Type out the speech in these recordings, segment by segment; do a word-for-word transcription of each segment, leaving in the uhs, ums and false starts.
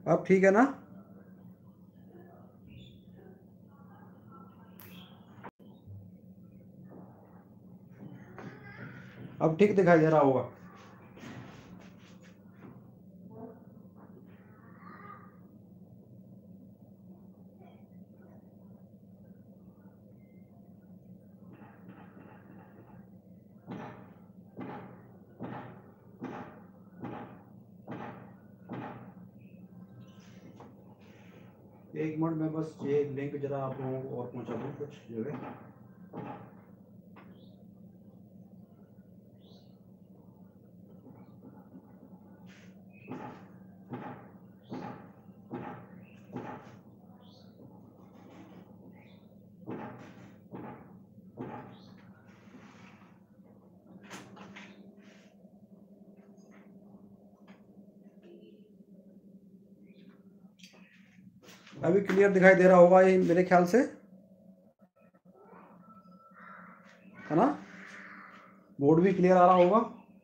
अब ठीक है ना? अब ठीक दिखाई दे रहा होगा। एक मिनट में बस ये लिंक जरा आप लोगों को और पहुंचा दूं कुछ जगह। अभी क्लियर दिखाई दे रहा होगा ये मेरे ख्याल से, है ना? बोर्ड भी क्लियर आ रहा होगा।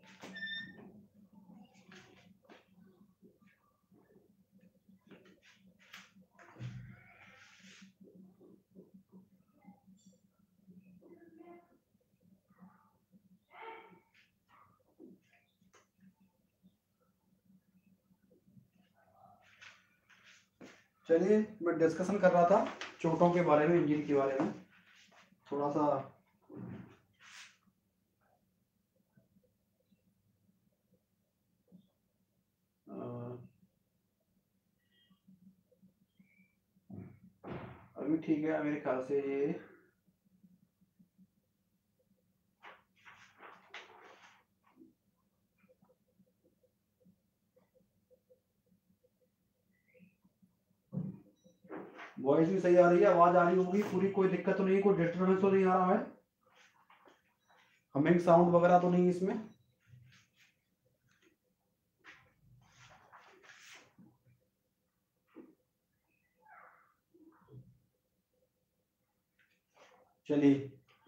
चलिए, मैं डिस्कशन कर रहा था चोटों के बारे में, इंजरी के बारे में थोड़ा सा। अभी ठीक है मेरे ख्याल से ये। वॉइस भी सही आ रही है, आवाज आ रही होगी पूरी, कोई दिक्कत तो नहीं, कोई डिस्टर्बेंस तो नहीं आ रहा है, हमिंग साउंड वगैरह तो नहीं इसमें? चलिए,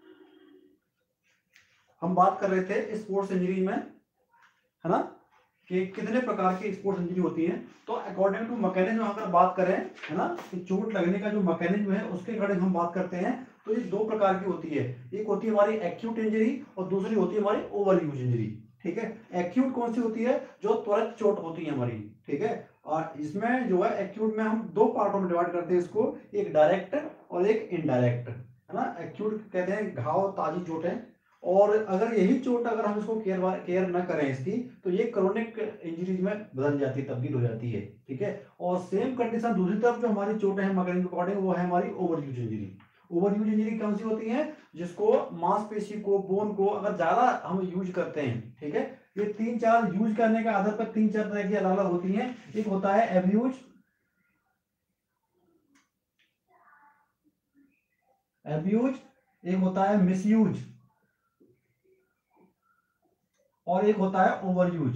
हम बात कर रहे थे स्पोर्ट्स इंजरी में, है ना, कि कितने प्रकार की स्पोर्ट्स इंजरी होती है। तो अकॉर्डिंग टू मैकेनिज्म अगर बात करें, है ना, कि चोट लगने का जो मैकेनिज्म है उसके अकॉर्डिंग हम बात करते हैं, तो ये दो प्रकार की होती है। एक होती है हमारी एक्यूट इंजरी और दूसरी होती है हमारी ओवर यूज इंजरी। ठीक है, एक्यूट कौन सी होती है? जो त्वरित चोट होती है हमारी। ठीक है, और इसमें जो है एक्यूट में हम दो पार्टों में डिवाइड करते हैं इसको, एक डायरेक्ट और एक इनडायरेक्ट, है ना। एक्यूट कहते हैं घाव, ताजी चोट है, और अगर यही चोट अगर हम इसको केयर केयर ना करें इसकी, तो ये क्रोनिक इंजरीज में बदल जाती है, तब्दील हो जाती है। ठीक है, और सेम कंडीशन दूसरी तरफ जो हमारी चोट है मैकेनिज्म के अकॉर्डिंग, वो है हमारी overuse injury. Overuse injury कौन सी होती है? जिसको मांसपेशी को, बोन को अगर ज्यादा हम यूज करते हैं। ठीक है, ये तीन चार यूज करने के आधार पर तीन चार तरह की अलग अलग होती है। एक होता है एब्यूज, एब्यूज एक होता है मिसयूज, और एक होता है ओवर यूज।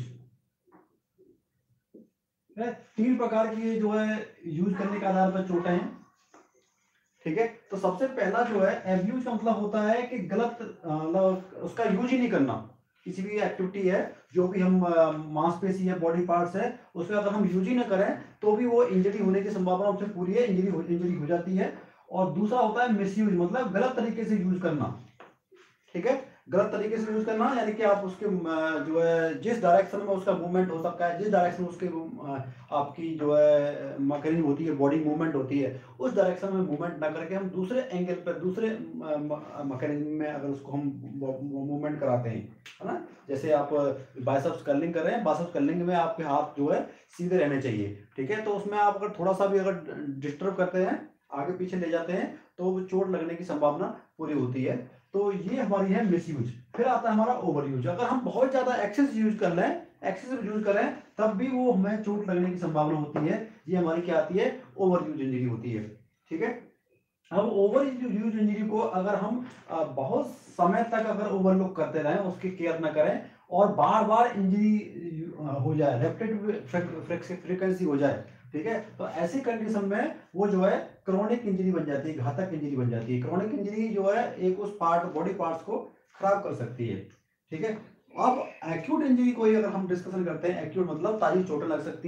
तीन प्रकार की जो है यूज करने के आधार पर चोटें हैं। ठीक है, तो सबसे पहला जो है एब्यूज का मतलब होता है कि गलत, मतलब उसका यूज ही नहीं करना। किसी भी एक्टिविटी है, जो भी हम मांसपेशी है, बॉडी पार्ट्स है, उसका अगर हम यूज ही ना करें तो भी वो इंजरी होने की संभावना उसमें पूरी है, इंजरी हो, इंजरी हो जाती है। और दूसरा होता है मिसयूज, मतलब गलत तरीके से यूज करना। ठीक है, गलत तरीके से यूज करना यानी कि आप उसके जो है जिस डायरेक्शन में उसका मूवमेंट हो सकता है, जिस डायरेक्शन में उसके आपकी जो है मैकेनिज्म होती है, बॉडी मूवमेंट होती है, उस डायरेक्शन में मूवमेंट ना करके हम दूसरे एंगल पर, दूसरे मैकेनिज्म में अगर उसको हम मूवमेंट कराते हैं, है ना। जैसे आप बाइसेप्स कर्लिंग कर रहे हैं, बाइसेप्स कर्लिंग में आपके हाथ जो है सीधे रहने चाहिए। ठीक है, तो उसमें आप अगर थोड़ा सा भी अगर डिस्टर्ब करते हैं, आगे पीछे ले जाते हैं, तो चोट लगने की संभावना पूरी होती है। तो ये हमारी है मिस यूज। फिर आता है हमारा ओवर यूज। अगर हम बहुत ज्यादा एक्सेस यूज कर लें, एक्सेसिव यूज करें, तब भी वो हमें चोट लगने की संभावना होती है। ये हमारी क्या आती है? ओवर यूज इंजरी होती है। ठीक है, अब ओवर यूज इंजरी को अगर हम बहुत समय तक अगर ओवरलुक करते रहें, उसकी केयर ना करें, और बार बार इंजरी हो जाए, रेपिटेड फ्रीक्वेंसी हो जाए, ठीक है, तो ऐसी कंडीशन में वो जो है क्रोनिक इंजरी बन जाती है, घातक इंजरी बन जाती है। क्रोनिक इंजरी जो है एक उस पार्ट, बॉडी पार्ट्स को खराब कर सकती है। ठीक है, अब एक्यूट इंजरी को अगर हम डिस्कशन करते हैं, एक्यूट मतलब ताजी चोटें लग सकती हैं,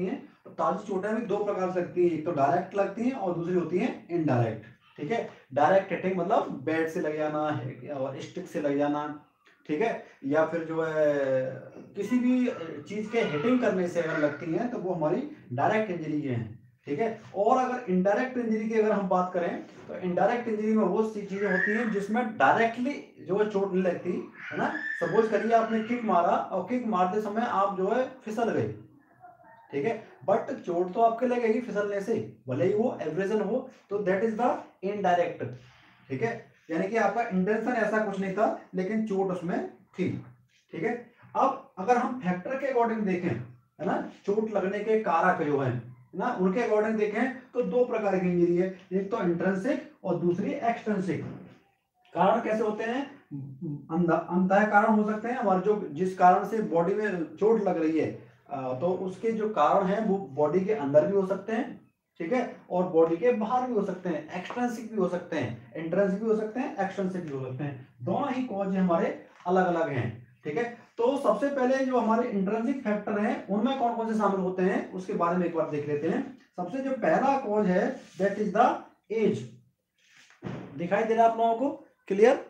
तो ताजी चोटें भी दो प्रकार से लगती हैं, एक तो डायरेक्ट लगती हैं और दूसरी होती है इनडायरेक्ट। ठीक है, डायरेक्ट हिटिंग मतलब बैट से लग जाना और स्टिक से लग जाना, ठीक है, या फिर जो है किसी भी चीज के हिटिंग करने से अगर लगती हैं तो वो हमारी डायरेक्ट इंजरी हैं। ठीक है, और अगर इनडायरेक्ट इंजरी की अगर हम बात करें तो इनडायरेक्ट इंजरी में वो सी चीजें होती हैं जिसमें डायरेक्टली जो है चोट नहीं लगती है ना। सपोज करिए आपने किक मारा और किक मारते समय आप जो है फिसल गए, ठीक है, बट चोट तो आपके लगेगी फिसलने से, भले ही वो एब्रेजन हो, तो दैट इज द इनडायरेक्ट। ठीक है, यानी कि आपका इंटेंशन ऐसा कुछ नहीं था लेकिन चोट उसमें थी। ठीक है, अब अगर हम फैक्टर के अकॉर्डिंग देखें, है ना, चोट लगने के कारक जो है ना, उनके अकॉर्डिंग देखें तो दो प्रकार की इंजरी है, एक तो इंट्रिंसिक और दूसरी एक्सट्रिंसिक। कारण कैसे होते हैं, अंतः कारण हो सकते हैं हमारे, जो जिस कारण से बॉडी में चोट लग रही है तो उसके जो कारण है वो बॉडी के अंदर भी हो सकते हैं, ठीक है, और बॉडी के बाहर भी हो सकते हैं, एक्सट्रिंसिक भी हो सकते हैं, इंट्रिंसिक भी हो सकते हैं, एक्सट्रिंसिक भी हो सकते हैं, दोनों ही कॉज हमारे अलग अलग हैं। ठीक है, तो सबसे पहले जो हमारे इंट्रिंसिक फैक्टर हैं उनमें कौन कौन से शामिल होते हैं उसके बारे में एक बार देख लेते हैं। सबसे जो पहला कॉज है दैट इज द एज। दिखाई दे रहा है आप लोगों को क्लियर?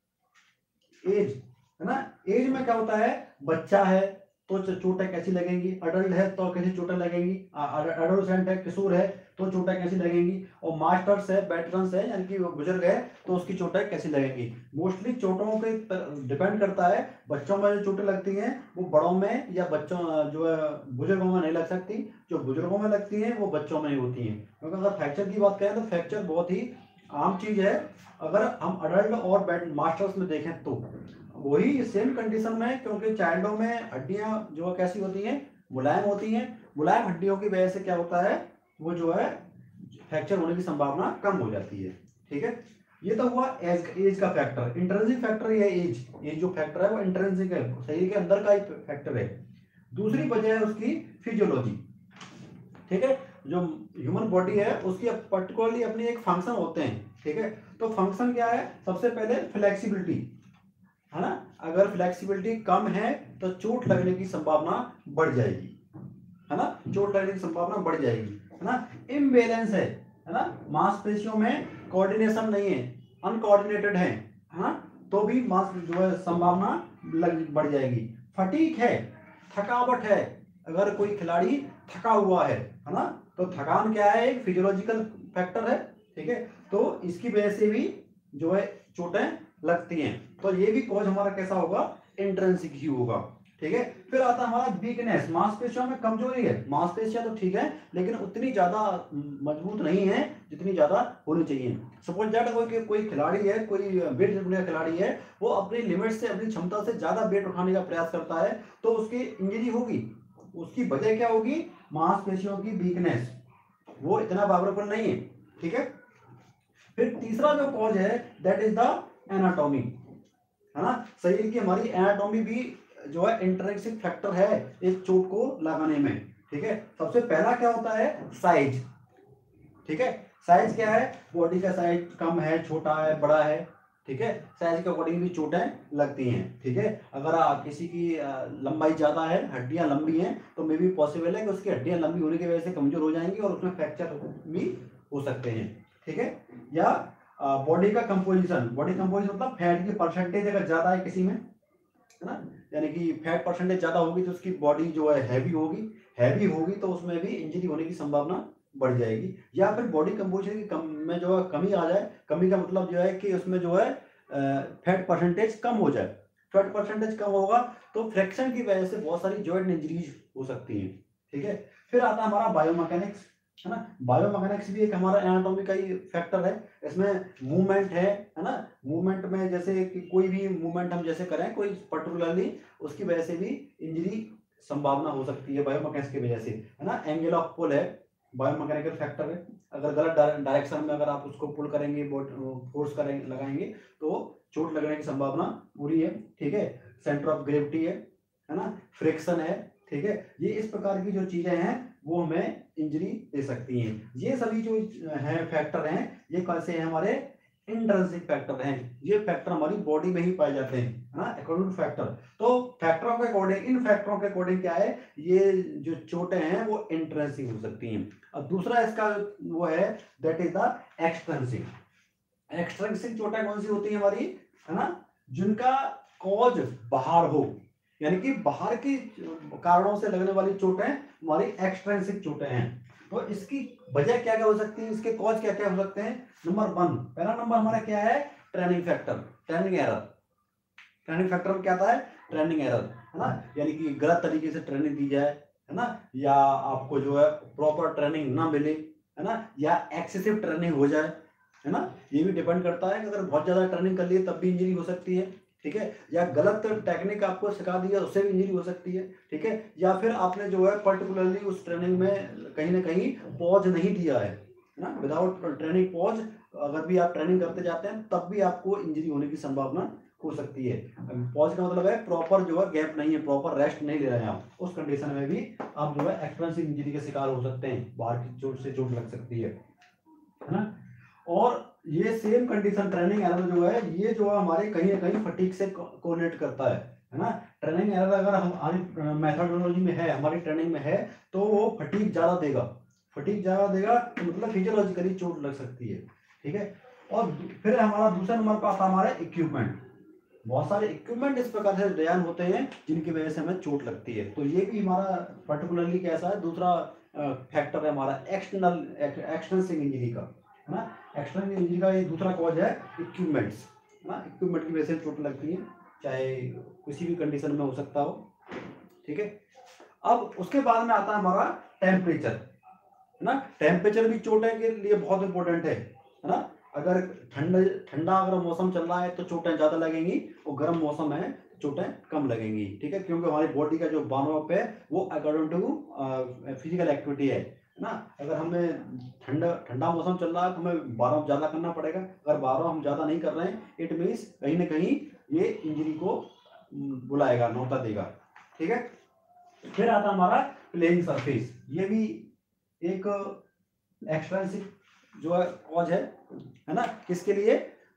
एज, है ना, एज में क्या होता है, बच्चा है तो चोटें कैसी लगेंगी, अडल्ट है तो कैसी चोटें लगेंगी, एडोलेसेंट है, किशोर है तो चोटें कैसी लगेंगी, और मास्टर्स है, वेटरन्स है यानी कि वो बुजुर्ग है तो उसकी चोटें कैसी लगेंगी। मोस्टली चोटों पे डिपेंड करता है, बच्चों में जो चोटें लगती हैं वो बड़ों में या बच्चों जो है बुजुर्गों में नहीं लग सकती, जो बुजुर्गों में लगती हैं वो बच्चों में नहीं होती हैं। क्योंकि अगर फ्रैक्चर की बात करें तो फ्रैक्चर बहुत ही आम चीज है। अगर हम अडल्ट और मास्टर्स में देखें तो वही सेम कंडीशन में, क्योंकि चाइल्डों में हड्डियां जो कैसी होती हैं, मुलायम होती हैं, मुलायम हड्डियों की वजह से क्या होता है, वो जो है फ्रैक्चर होने की संभावना कम हो जाती है। ठीक है, ये तो हुआ एज एज का फैक्टर। इंट्रिंसिक फैक्टर ये एज, ये जो फैक्टर है वो इंट्रिंसिक है, शरीर के अंदर का ही फैक्टर है। दूसरी वजह है उसकी फिजियोलॉजी। ठीक है, जो ह्यूमन बॉडी है उसकी पर्टिकुलरली अपनी एक फंक्शन होते हैं। ठीक है, तो फंक्शन क्या है, सबसे पहले फ्लेक्सिबिलिटी, है ना, अगर फ्लेक्सिबिलिटी कम है तो चोट लगने की संभावना बढ़ जाएगी, है ना, चोट लगने की संभावना बढ़ जाएगी, है ना। इम्बैलेंस है, है ना, मांसपेशियों में कोऑर्डिनेशन नहीं है, अनकोऑर्डिनेटेड है, है ना, तो भी मांस जो है संभावना बढ़ जाएगी। फटीग है, थकावट है, अगर कोई खिलाड़ी थका हुआ है है ना, तो थकान क्या है, एक फिजियोलॉजिकल फैक्टर है। ठीक है, तो इसकी वजह से भी जो है चोटें लगती हैं, तो ये भी कॉज हमारा कैसा होगा, इंट्रिंसिक ही होगा। ठीक है, फिर आता है हमारा वीकनेस, मांसपेशियों में कमजोरी है, मांसपेशियां तो ठीक है लेकिन उतनी ज्यादा मजबूत नहीं है जितनी ज्यादा होनी चाहिए। सपोज दैट कोई कोई खिलाड़ी है, कोई वेट लिफ्टिंग का खिलाड़ी है, वो अपनी लिमिट से, अपनी क्षमता से ज्यादा वेट उठाने का प्रयास करता है तो उसकी इंजरी होगी। उसकी वजह क्या होगी, मांसपेशियों की वीकनेस, वो इतना पावरफुल नहीं है। ठीक है, फिर तीसरा जो कॉज है दैट इज द एनाटॉमी, है ना, शरीर की हमारी एनाटॉमी भी जो है इंट्रिंसिक फैक्टर है इस चोट को लगाने में। ठीक है, सबसे पहला क्या होता है, साइज। ठीक है, साइज क्या है, बॉडी का साइज कम है, छोटा है, बड़ा है, ठीक है, साइज के अकॉर्डिंग भी चोटें लगती हैं। ठीक है, अगर आ, किसी की लंबाई ज्यादा है, हड्डियां लंबी हैं, तो मे भी पॉसिबल है कि उसकी हड्डियां लंबी होने की वजह से कमजोर हो जाएंगी और उसमें फ्रैक्चर भी हो सकते हैं। ठीक है, या बॉडी का कंपोजिशन, बॉडी कंपोजिशन मतलब फैट की परसेंटेज अगर ज्यादा है किसी में, है ना, यानी कि फैट परसेंटेज ज्यादा होगी तो उसकी बॉडी जो है हैवी होगी, हैवी होगी तो उसमें भी इंजरी होने की संभावना बढ़ जाएगी। या फिर बॉडी कंपोजिशन की कम में जो है कमी आ जाए, कमी का मतलब जो है कि उसमें जो है फैट परसेंटेज कम हो जाए, फैट परसेंटेज कम होगा तो फ्रैक्शन की वजह से बहुत सारी जॉइंट इंजरीज हो सकती हैं। ठीक है, फिर आता है हमारा बायोमैकेनिक्स, है ना, बायोमैकेनिक्स भी एक हमारा एनाटॉमी का ही फैक्टर है। इसमें मूवमेंट है, है ना, मूवमेंट में जैसे कि कोई भी मूवमेंट हम जैसे करें कोई पर्टिकुलरली, उसकी वजह से भी इंजरी संभावना हो सकती है बायोमैकेनिक्स की वजह से, है ना। एंगल ऑफ पुल है, बायोमैकेनिकल फैक्टर है, अगर गलत डायरेक्शन में अगर आप उसको पुल करेंगे, फोर्स करेंगे, लगाएंगे तो चोट लगने की संभावना पूरी है। ठीक है, सेंटर ऑफ ग्रेविटी है, है ना, फ्रिक्शन है। ठीक है, ये इस प्रकार की जो चीजें हैं वो हमें इंजरी दे सकती हैं। ये सभी जो हैं फैक्टर हैं ये कैसे हैं, हमारे इंट्रिंसिक फैक्टर हैं, ये फैक्टर हमारी बॉडी में ही पाए जाते हैं, है ना, अकॉर्डिंग टू फैक्टर। तो फैक्टरों के अकॉर्डिंग, इन फैक्टरों के अकॉर्डिंग क्या है, ये जो चोटें हैं वो इंट्रेंसिक हो सकती हैं। और दूसरा इसका वो है that is the extrinsic. Extrinsic चोटें कौन सी होती है हमारी, है ना, जिनका कॉज बाहर हो, यानी कि बाहर की कारणों से लगने वाली चोटें हमारी एक्सट्रेंसिक चोटें हैं। तो इसकी वजह क्या क्या हो सकती है, इसके कॉज क्या क्या हो सकते हैं। नंबर वन, पहला नंबर हमारा क्या है, training factor, training error. Training factor में क्या आता है, ट्रेनिंग एरर, है ना, यानी कि गलत तरीके से ट्रेनिंग दी जाए, है ना, या आपको जो है प्रॉपर ट्रेनिंग ना मिले, है ना, या एक्सेसिव ट्रेनिंग हो जाए, है ना, ये भी डिपेंड करता है कि अगर बहुत ज्यादा ट्रेनिंग कर लिए तब भी इंजरी हो सकती है, ठीक है, या गलत टेक्निक आपको सिखा दिया उससे भी इंजरी हो सकती है, ठीक है, या फिर आपने जो है पर्टिकुलरली उस ट्रेनिंग में कहीं ना कहीं पॉज नहीं दिया है, है ना, विदाउट ट्रेनिंग पॉज अगर भी आप ट्रेनिंग करते जाते हैं तब भी आपको इंजरी होने की संभावना हो सकती है। पॉज का मतलब है प्रॉपर जो है गैप नहीं है, प्रॉपर रेस्ट नहीं ले रहे हैं आप, उस कंडीशन में भी आप जो है एक्सट्रेंसिक इंजरी के शिकार हो सकते हैं, बाहर की चोट से चोट लग सकती है, है ना। और ये सेम कंडीशन ट्रेनिंग एरर जो है, ये जो है हमारे कहीं ना कहीं फटीग से कोरिलेट करता है, है ना। ट्रेनिंग एरर अगर हमारी मेथोडोलॉजी में है, हमारी ट्रेनिंग में है, तो वो फटीग ज्यादा देगा, फटीग ज्यादा देगा तो मतलब फिजियोलॉजिकली चोट लग सकती है, ठीक है। और फिर हमारा दूसरा नंबर पर आता है हमारा इक्विपमेंट। बहुत सारे इक्विपमेंट इस प्रकार से डिजाइन होते हैं जिनकी वजह से हमें चोट लगती है, तो ये भी हमारा पर्टिकुलरली कैसा है, दूसरा फैक्टर है हमारा एक्सटर्नल एक्सटर्नल इंजरी का, है ना। एक्सटर्नल इंजरी का ये दूसरा कॉज है इक्विपमेंट्स, है ना, इक्विपमेंट की वजह से चोट लगती है, चाहे किसी भी कंडीशन में हो सकता हो, ठीक है। अब उसके बाद में आता है हमारा टेम्परेचर, है ना। टेम्परेचर भी चोट के लिए बहुत इंपॉर्टेंट है, है ना। अगर ठंडा ठंडा अगर मौसम चल रहा है तो चोटें ज्यादा लगेंगी, और गर्म मौसम है चोटें कम लगेंगी, ठीक है, क्योंकि हमारी बॉडी का जो बार्न अप है वो अकॉर्डिंग टू फिजिकल एक्टिविटी है ना। अगर हमें ठंडा ठंडा मौसम चल रहा है तो हमें बार्न अप ज्यादा करना पड़ेगा, अगर बार्न अप हम ज्यादा नहीं कर रहे हैं इट मीन्स कहीं ना कहीं ये इंजरी को बुलाएगा, नौता देगा, ठीक है। फिर आता हमारा प्लेइंग सरफेस, ये भी एक एक्सट्रेंसिक जो है कॉज है, है ना, किसके लिए,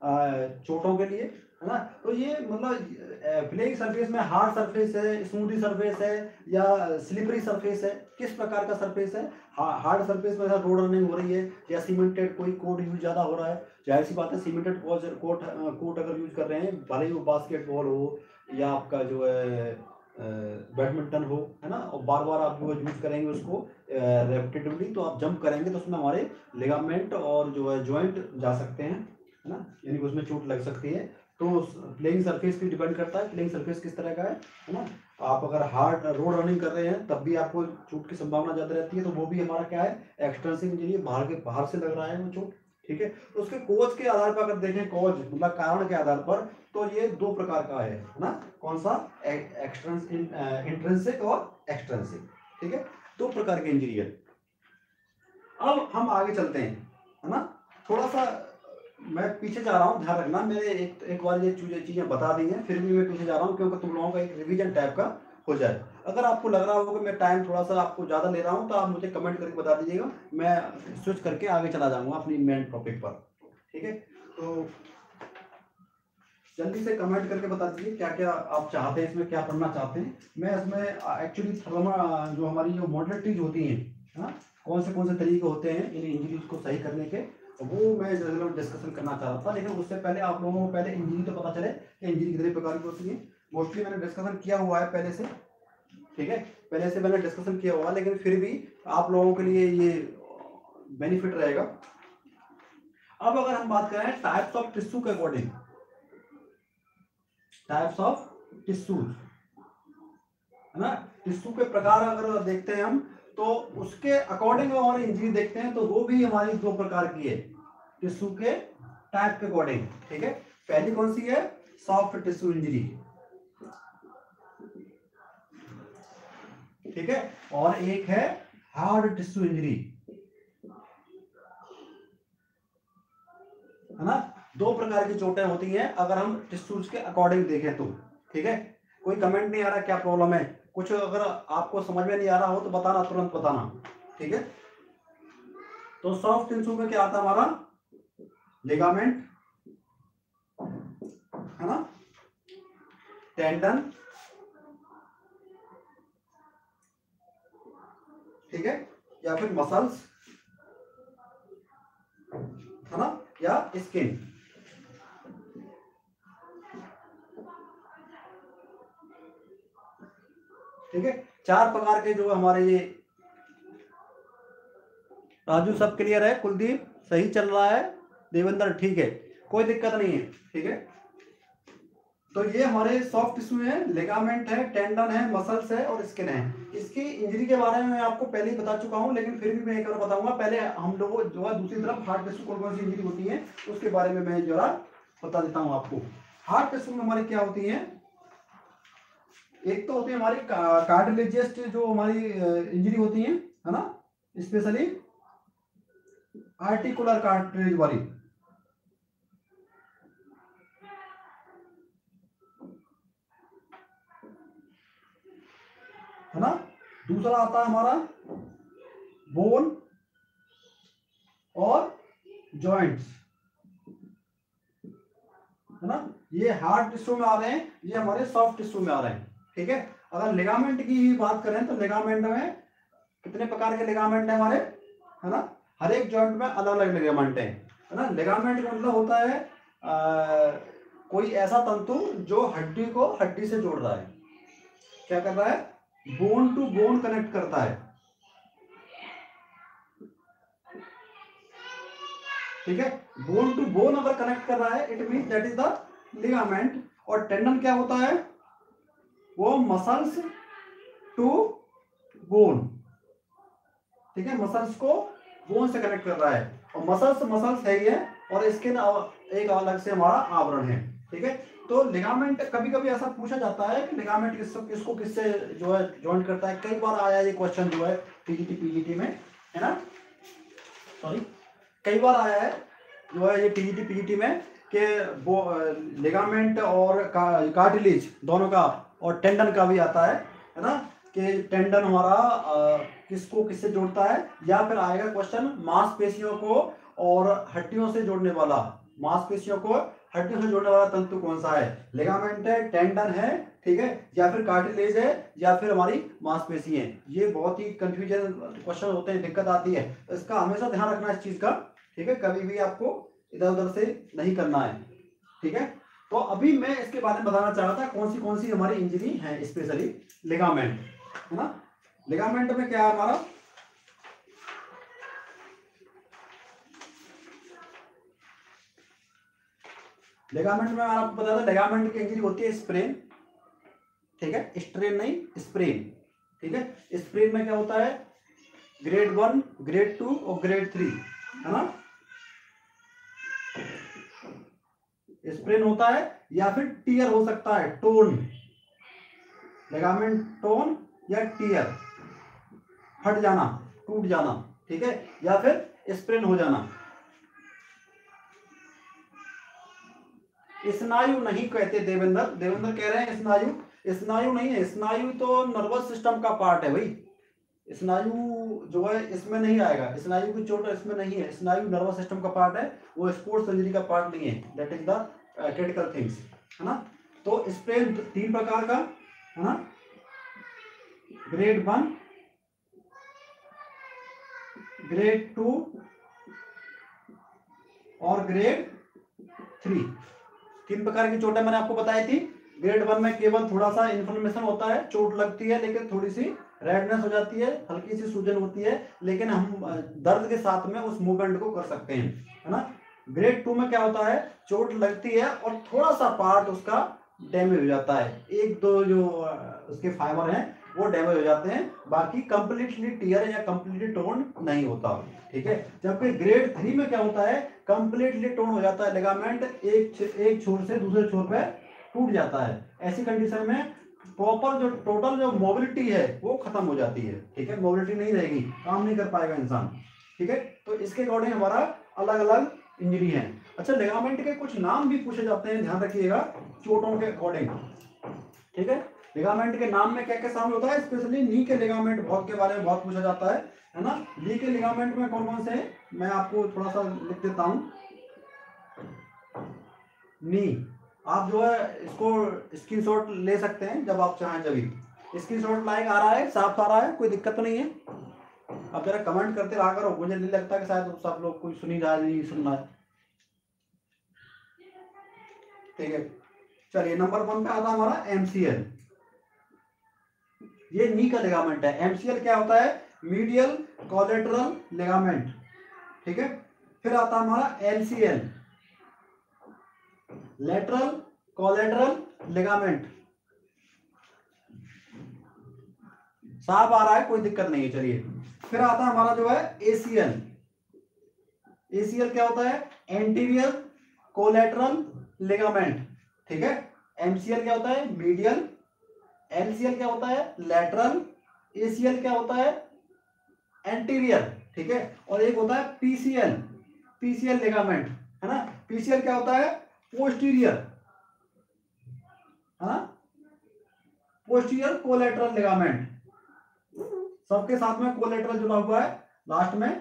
चोटों के लिए, है ना। तो ये मतलब प्लेइंग सरफेस में हार्ड सरफेस है, स्मूथी सरफेस है, या स्लिपरी सरफेस है, किस प्रकार का सरफेस है। हार्ड सरफेस में रोड रनिंग हो रही है, या सीमेंटेड कोई कोट यूज ज्यादा हो रहा है, जाहिर सी बात है सीमेंटेड कोट कोट अगर यूज कर रहे हैं, भले ही वो बास्केटबॉल हो या आपका जो है बैडमिंटन हो, है ना, और बार बार आप जो यूज करेंगे उसको रेपिटेटिवली, तो आप जंप करेंगे तो उसमें हमारे लिगामेंट और जो है जॉइंट जा सकते हैं, है ना, यानी कि उसमें चोट लग सकती है। तो प्लेइंग सरफेस पे डिपेंड करता है प्लेइंग सरफेस किस तरह का है, है ना। आप अगर हार्ड रोड रनिंग कर रहे हैं तब भी आपको चोट की संभावना ज्यादा रहती है, तो वो भी हमारा क्या है, एक्सट्रेंसिक इंजरी, बाहर के बाहर से लग रहा है वो चोट, ठीक है। तो उसके कोज के आधार पर अगर देखें, कोज मतलब कारण के आधार पर, तो ये दो प्रकार का है, है ना, कौन सा, एक्सट्रेंस इंट्रिंसिक और एक्सट्रेंसिक, ठीक है, दो प्रकार की इंजरी है। अब हम आगे चलते हैं, है ना, थोड़ा सा मैं पीछे जा रहा हूँ, ध्यान रखना, मैंने एक एक बार ये चीजें बता दी हैं, फिर भी मैं पीछे जा रहा हूँ क्योंकि तुम लोगों का एक रिवीजन टाइप का हो जाए। अगर आपको लग रहा होगा कि मैं टाइम थोड़ा सा आपको ज्यादा ले रहा हूँ तो आप मुझे कमेंट करके बता दीजिएगा, मैं स्विच करके आगे चला जाऊंगा अपनी मेन टॉपिक पर, ठीक है। तो जल्दी से कमेंट करके बता दीजिए क्या क्या आप चाहते हैं, इसमें क्या पढ़ना चाहते हैं। मैं इसमें एक्चुअली जो हमारी जो मॉडलिटीज होती हैं, है ना, कौन से कौन से तरीके होते हैं इन इंजरीज को सही करने के, वो मैं डिस्कशन करना चाह रहा था। लेकिन उससे पहले आप लोगों को पहले इंजरी तो पता चले कि इंजरी कितने प्रकार की होती है। मोस्टली मैंने डिस्कशन किया हुआ है पहले से, ठीक है, पहले से मैंने डिस्कशन किया हुआ है, लेकिन फिर भी आप लोगों के लिए ये बेनिफिट रहेगा। अब अगर हम बात करें टाइप्स ऑफ टिश्यू के अकॉर्डिंग, टाइप्स ऑफ टिश्यूज, है ना, टिश्यू के प्रकार अगर देखते हैं हम, तो उसके अकॉर्डिंग हमारी इंजरी देखते हैं, तो वो भी हमारी दो प्रकार की है टिश्यू के टाइप के अकॉर्डिंग, ठीक है। पहली कौन सी है, सॉफ्ट टिश्यू इंजरी, ठीक है, और एक है हार्ड टिश्यू इंजरी, है ना। दो प्रकार की चोटें होती हैं अगर हम टिश्यूज के अकॉर्डिंग देखें तो, ठीक है। कोई कमेंट नहीं आ रहा क्या प्रॉब्लम है, कुछ अगर आपको समझ में नहीं आ रहा हो तो बताना, तुरंत बताना, ठीक है। तो सॉफ्ट टिश्यू में क्या आता है हमारा, लिगामेंट, है ना, टेंडन, ठीक है, या फिर मसल्स, है ना, या स्किन। ठीक है, चार प्रकार के जो हमारे ये। राजू सब क्लियर है? कुलदीप सही चल रहा है? देवेंद्र ठीक है, कोई दिक्कत नहीं है। ठीक है, तो ये हमारे सॉफ्ट टिश्यू है, लिगामेंट है, टेंडन है, मसल्स है और स्किन है। इसकी इंजरी के बारे में मैं आपको पहले ही बता चुका हूं, लेकिन फिर भी मैं एक बार बताऊंगा। पहले हम लोग जो है दूसरी तरफ हार्ट टिश्यू कौन कौन सी इंजरी होती है उसके बारे में मैं जरा बता देता हूं आपको। हार्ट टिश्यू में हमारी क्या होती है, एक तो होती है हमारी कार्टिलेजियस जो हमारी इंजरी होती है, है ना, स्पेशली आर्टिकुलर कार्टिलेज वाली, है ना। दूसरा आता है हमारा बोन और जॉइंट्स, है ना। ये हार्ड टिश्यू में आ रहे हैं, ये हमारे सॉफ्ट टिश्यू में आ रहे हैं। ठीक है, अगर लिगामेंट की ही बात करें तो लिगामेंट में कितने प्रकार के लिगामेंट है हमारे, है ना। हर एक जॉइंट में अलग अलग लिगामेंट है, है ना। लिगामेंट का मतलब होता है आ, कोई ऐसा तंतु जो हड्डी को हड्डी से जोड़ रहा है, क्या कर रहा है, बोन टू बोन कनेक्ट करता है। ठीक है, बोन टू बोन अगर कनेक्ट कर रहा है it mean that is the ligament. और टेंडन क्या होता है, वो मसल्स टू बोन, ठीक है, मसल्स को बोन से कनेक्ट कर रहा है। और मसल्स मसल्स है ही है, और स्किन एक अलग से हमारा आवरण है। ठीक है, तो लिगामेंट कभी कभी ऐसा पूछा जाता है कि लिगामेंट किस किसको किससे जो है जॉइंट करता है। कई बार आया ये क्वेश्चन जो है टीजीटी पीजीटी में, है ना, सॉरी कई बार आया है जो है ये टीजीटी पीजीटी में कि वो लिगामेंट और का, कार्टिलेज दोनों का और टेंडन का भी आता है, है ना, कि टेंडन हमारा आ, किसको किससे जोड़ता है। या फिर आएगा क्वेश्चन मांसपेशियों को और हड्डियों से जोड़ने वाला, मांसपेशियों को हड्डियों से जोड़ने वाला तंतु कौन सा है, लिगामेंट है, टेंडन है, ठीक है, या फिर कार्टिलेज है, या फिर हमारी मांसपेशी है। ये बहुत ही कंफ्यूजन क्वेश्चन होते हैं, दिक्कत आती है, इसका हमेशा ध्यान रखना इस चीज का। ठीक है, कभी भी आपको इधर उधर से नहीं करना है। ठीक है, तो अभी मैं इसके बारे में बताना चाह रहा था कौन सी कौन सी हमारी इंजरी है, स्पेशली लिगामेंट, है ना। लिगामेंट में क्या है हमारा, लिगामेंट में आपको पता था लिगामेंट की इंजरी होती है स्प्रेन, ठीक है, स्ट्रेन नहीं स्प्रेन। ठीक है, स्प्रेन में क्या होता है, ग्रेड वन, ग्रेड टू और ग्रेड थ्री, है ना। स्प्रेन होता है या फिर टीयर हो सकता है, टोन, लिगामेंट टोन या टीयर, फट जाना, टूट जाना, ठीक है, या फिर स्प्रेन हो जाना। स्नायु नहीं कहते देवेंद्र, देवेंद्र कह रहे हैं स्नायु, स्नायु नहीं है, स्नायु तो नर्वस सिस्टम का पार्ट है भाई। स्नायु जो है इसमें नहीं आएगा, स्नायु की चोट इसमें नहीं है, स्नायु नर्वस सिस्टम का पार्ट है, वो स्पोर्ट्स सर्जरी का पार्ट नहीं है। That is the critical things, है ना। तो स्प्रेन तीन प्रकार का, है ना, ग्रेड वन, ग्रेड टू और ग्रेड थ्री, तीन प्रकार की चोटें मैंने आपको बताई थी। ग्रेड वन में केवल थोड़ा सा इन्फ्लेमेशन होता है, चोट लगती है लेकिन थोड़ी सी रेडनेस हो जाती है, हल्की सी सूजन होती है, लेकिन हम दर्द के साथ में उस मूवमेंट को कर सकते हैं, है ना। ग्रेड टू में क्या होता है, चोट लगती है और थोड़ा सा पार्ट उसका डैमेज हो जाता है, एक दो जो उसके फाइबर हैं वो डैमेज हो जाते हैं, बाकी कंप्लीटली टीयर या कंप्लीटली टोन नहीं होता। ठीक है, जबकि ग्रेड थ्री में क्या होता है, कंप्लीटली टोन हो जाता है लिगामेंट, एक एक छोर से दूसरे छोर पे टूट जाता है। ऐसी कंडीशन में प्रॉपर जो टोटल जो मोबिलिटी है वो खत्म हो जाती है। ठीक है, मोबिलिटी नहीं रहेगी, काम नहीं कर पाएगा इंसान। ठीक है, तो इसके अकॉर्डिंग हमारा अलग अलग इंजरी है। अच्छा, लिगामेंट के कुछ नाम भी पूछे जाते हैं, ध्यान रखिएगा चोटों के अकॉर्डिंग। ठीक है, लिगामेंट के नाम में क्या क्या शामिल होता है, स्पेशली नी के लिगामेंट बहुत के बारे में बहुत पूछा जाता है, है ना। नी के लिगामेंट में कौन कौन से हैं, मैं आपको थोड़ा सा लिख देता हूं। नी, आप जो है इसको स्क्रीनशॉट ले सकते हैं जब आप चाहें, जब स्क्रीनशॉट लाइक आ रहा है, साफ आ रहा है, कोई दिक्कत तो नहीं है। अब जरा कमेंट करते रहा करो, मुझे नहीं लगता कि शायद सब लोग कोई सुनी रहा नहीं सुनना है। ठीक है, चलिए नंबर वन पे आता है हमारा एमसीएल। ये नी का लिगामेंट है। एमसीएल क्या होता है? Medial collateral ligament. ठीक है, फिर आता है हमारा एलसीएल, लेटरल कोलेटरल लिगामेंट। साफ आ रहा है, कोई दिक्कत नहीं है। चलिए, फिर आता है हमारा जो है एसीएल। एसीएल क्या होता है? Anterior collateral ligament. ठीक है, एमसीएल क्या होता है? मीडियल, एलसीएल क्या होता है? लेटरल, एसीएल क्या होता है? एंटीरियर। ठीक है, और एक होता है पीसीएल, पीसीएल लिगामेंट, है ना। पीसीएल क्या होता है? पोस्टीरियर, है ना, पोस्टीरियर कोलेटरल लिगामेंट। सबके साथ में कोलेटरल जुड़ा हुआ है लास्ट में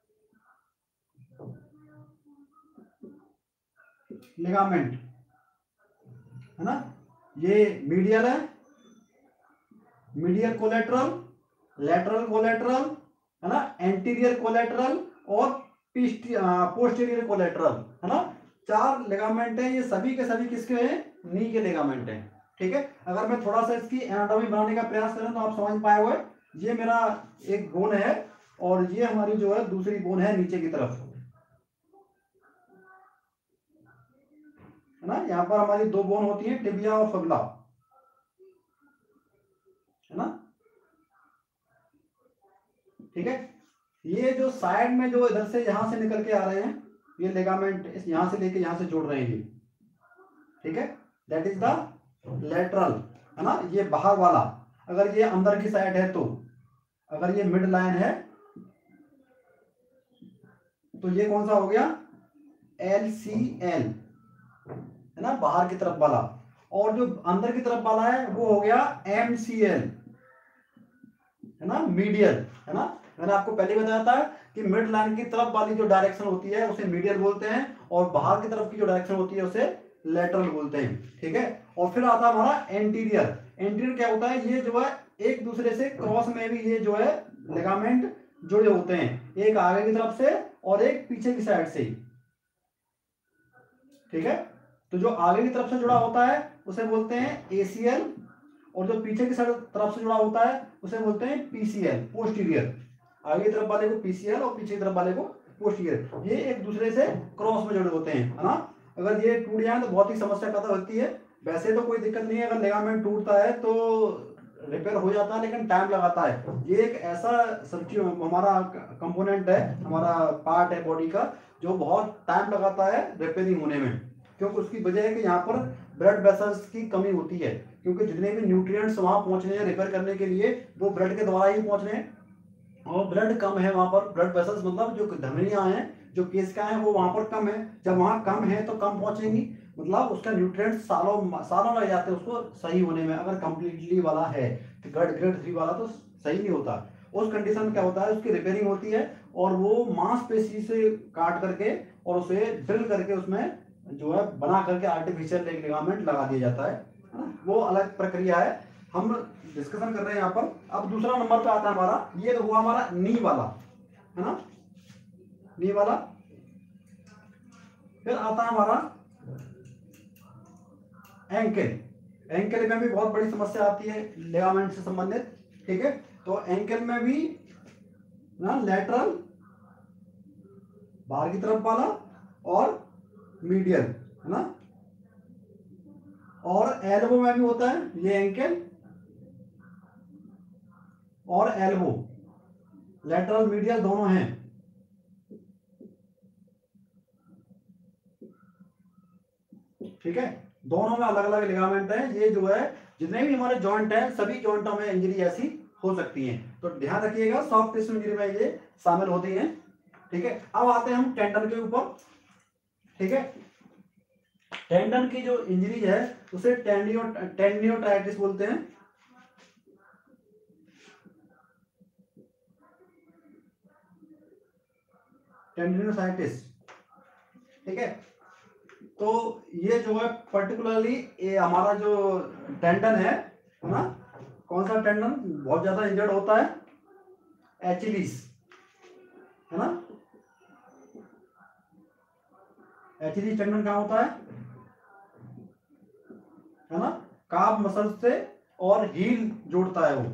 लिगामेंट, है ना। ये मीडियल है, मीडियल कोलेटरल, लेटरल कोलेटरल, है ना, एंटीरियर कोलेटरल और पोस्टीरियर कोलेटरल, है ना। चार लिगामेंट है, ये सभी के सभी किसके हैं? नी के लिगामेंट हैं। ठीक है, अगर मैं थोड़ा सा इसकी एनाटॉमी बनाने का प्रयास करूं तो आप समझ पाए हुए, ये मेरा एक बोन है और ये हमारी जो है दूसरी बोन है नीचे की तरफ, है ना। यहाँ पर हमारी दो बोन होती है, टिबिया और फिबुला, है ना। ठीक है, ये जो साइड में जो इधर से यहां से निकल के आ रहे हैं, ये लिगामेंट इस यहां से लेके यहां से जोड़ रहे हैं ये। ठीक है, दैट इज द लेटरल, है ना। ये बाहर वाला, अगर ये अंदर की साइड है तो, अगर ये मिड लाइन है तो ये कौन सा हो गया? एल सी एल, है ना, बाहर की तरफ वाला। और जो अंदर की तरफ वाला है वो हो गया एम सी एल, है ना, मीडियल, है ना। मैंने आपको पहले बताया था कि मिड लाइन की तरफ वाली जो डायरेक्शन होती है उसे मीडियल बोलते हैं और बाहर की तरफ की जो डायरेक्शन होती है उसे लेटरल बोलते हैं। ठीक है, और फिर आता है हमारा एंटीरियर। एंटीरियर क्या होता है? ये जो है एक दूसरे से क्रॉस में भी ये जो है लिगामेंट जुड़े होते हैं, एक आगे की तरफ से और एक पीछे की साइड से। ठीक है, तो जो आगे की तरफ से जुड़ा होता है उसे बोलते हैं एसीएल और जो पीछे की तरफ से जुड़ा होता है उसे बोलते हैं पीसीएल, पोस्टीरियर। आगे की तरफ वाले को पीसीएल और पीछे की तरफ वाले को पोस्टीरियर। ये एक दूसरे से क्रॉस में जुड़े होते हैं, है ना। अगर ये टूट जाए तो बहुत ही समस्या पैदा होती है। वैसे तो कोई दिक्कत नहीं है, अगर लिगामेंट टूटता है तो रिपेयर हो जाता है, लेकिन टाइम लगाता है। ये एक ऐसा सब्जी हमारा कंपोनेंट है, हमारा पार्ट है बॉडी का, जो बहुत टाइम लगाता है रिपेयरिंग होने में, क्योंकि उसकी वजह है कि यहाँ पर ब्लड वेसल्स की कमी होती है, क्योंकि जितने भी न्यूट्रिएंट्स वहां पहुंचने हैं रिपेयर करने के लिए वो ब्लड के द्वारा ही पहुंच रहे हैं, और ब्लड कम है वहां पर। ब्लड वेसल्स मतलब जो धमनियां हैं, जो केशिकाएं हैं, वो वहां पर कम है। जब वहां कम है तो कम पहुंचेंगी, मतलब उसका न्यूट्रिएंट्स सालों सालों लग जाते हैं उसको सही होने में। अगर कंप्लीटली वाला है तो ग्रेड ग्रेड थ्री वाला तो सही नहीं होता। उस कंडीशन में क्या होता है, उसकी रिपेयरिंग होती है और वो मांसपेशी से काट करके और उसे ड्रिल करके उसमें जो है बना करके आर्टिफिशियल एक लिगामेंट लगा दिया जाता है, वो अलग प्रक्रिया है, हम डिस्कशन कर रहे हैं यहाँ पर। अब दूसरा नंबर पे आता है हमारा, ये हुआ हमारा नी वाला, है ना, नी वाला। फिर आता है हमारा एंकल। एंकल में भी बहुत बड़ी समस्या आती है लिगामेंट से संबंधित। ठीक है, तो एंकल में भी ना लेटरल बाहर की तरफ वाला और मीडियल, है ना, और एल्बो में भी होता है ये एंकल और एल्बो, लेटरल मीडियल दोनों हैं। ठीक है, दोनों में अलग अलग लिगामेंट है। ये जो है जितने भी हमारे जॉइंट हैं सभी जॉइंटों में इंजरी ऐसी हो सकती है, तो ध्यान रखिएगा, सॉफ्ट टिश्यू इंजरी में ये शामिल होती है। ठीक है, अब आते हैं हम टेंडन के ऊपर। ठीक है, टेंडन की जो इंजरी है उसे टेंडियो टेंडियोटाइटिस बोलते हैं। टेंडिनोसाइटिस। ठीक है, तो ये जो है पर्टिकुलरली ये हमारा जो टेंडन है ना, कौन सा टेंडन बहुत ज्यादा इंजर्ड होता है? एचिलीस, है ना। एचजी टेंडन कहाँ होता है है ना, काफ मसल से और हील जोड़ता है वो,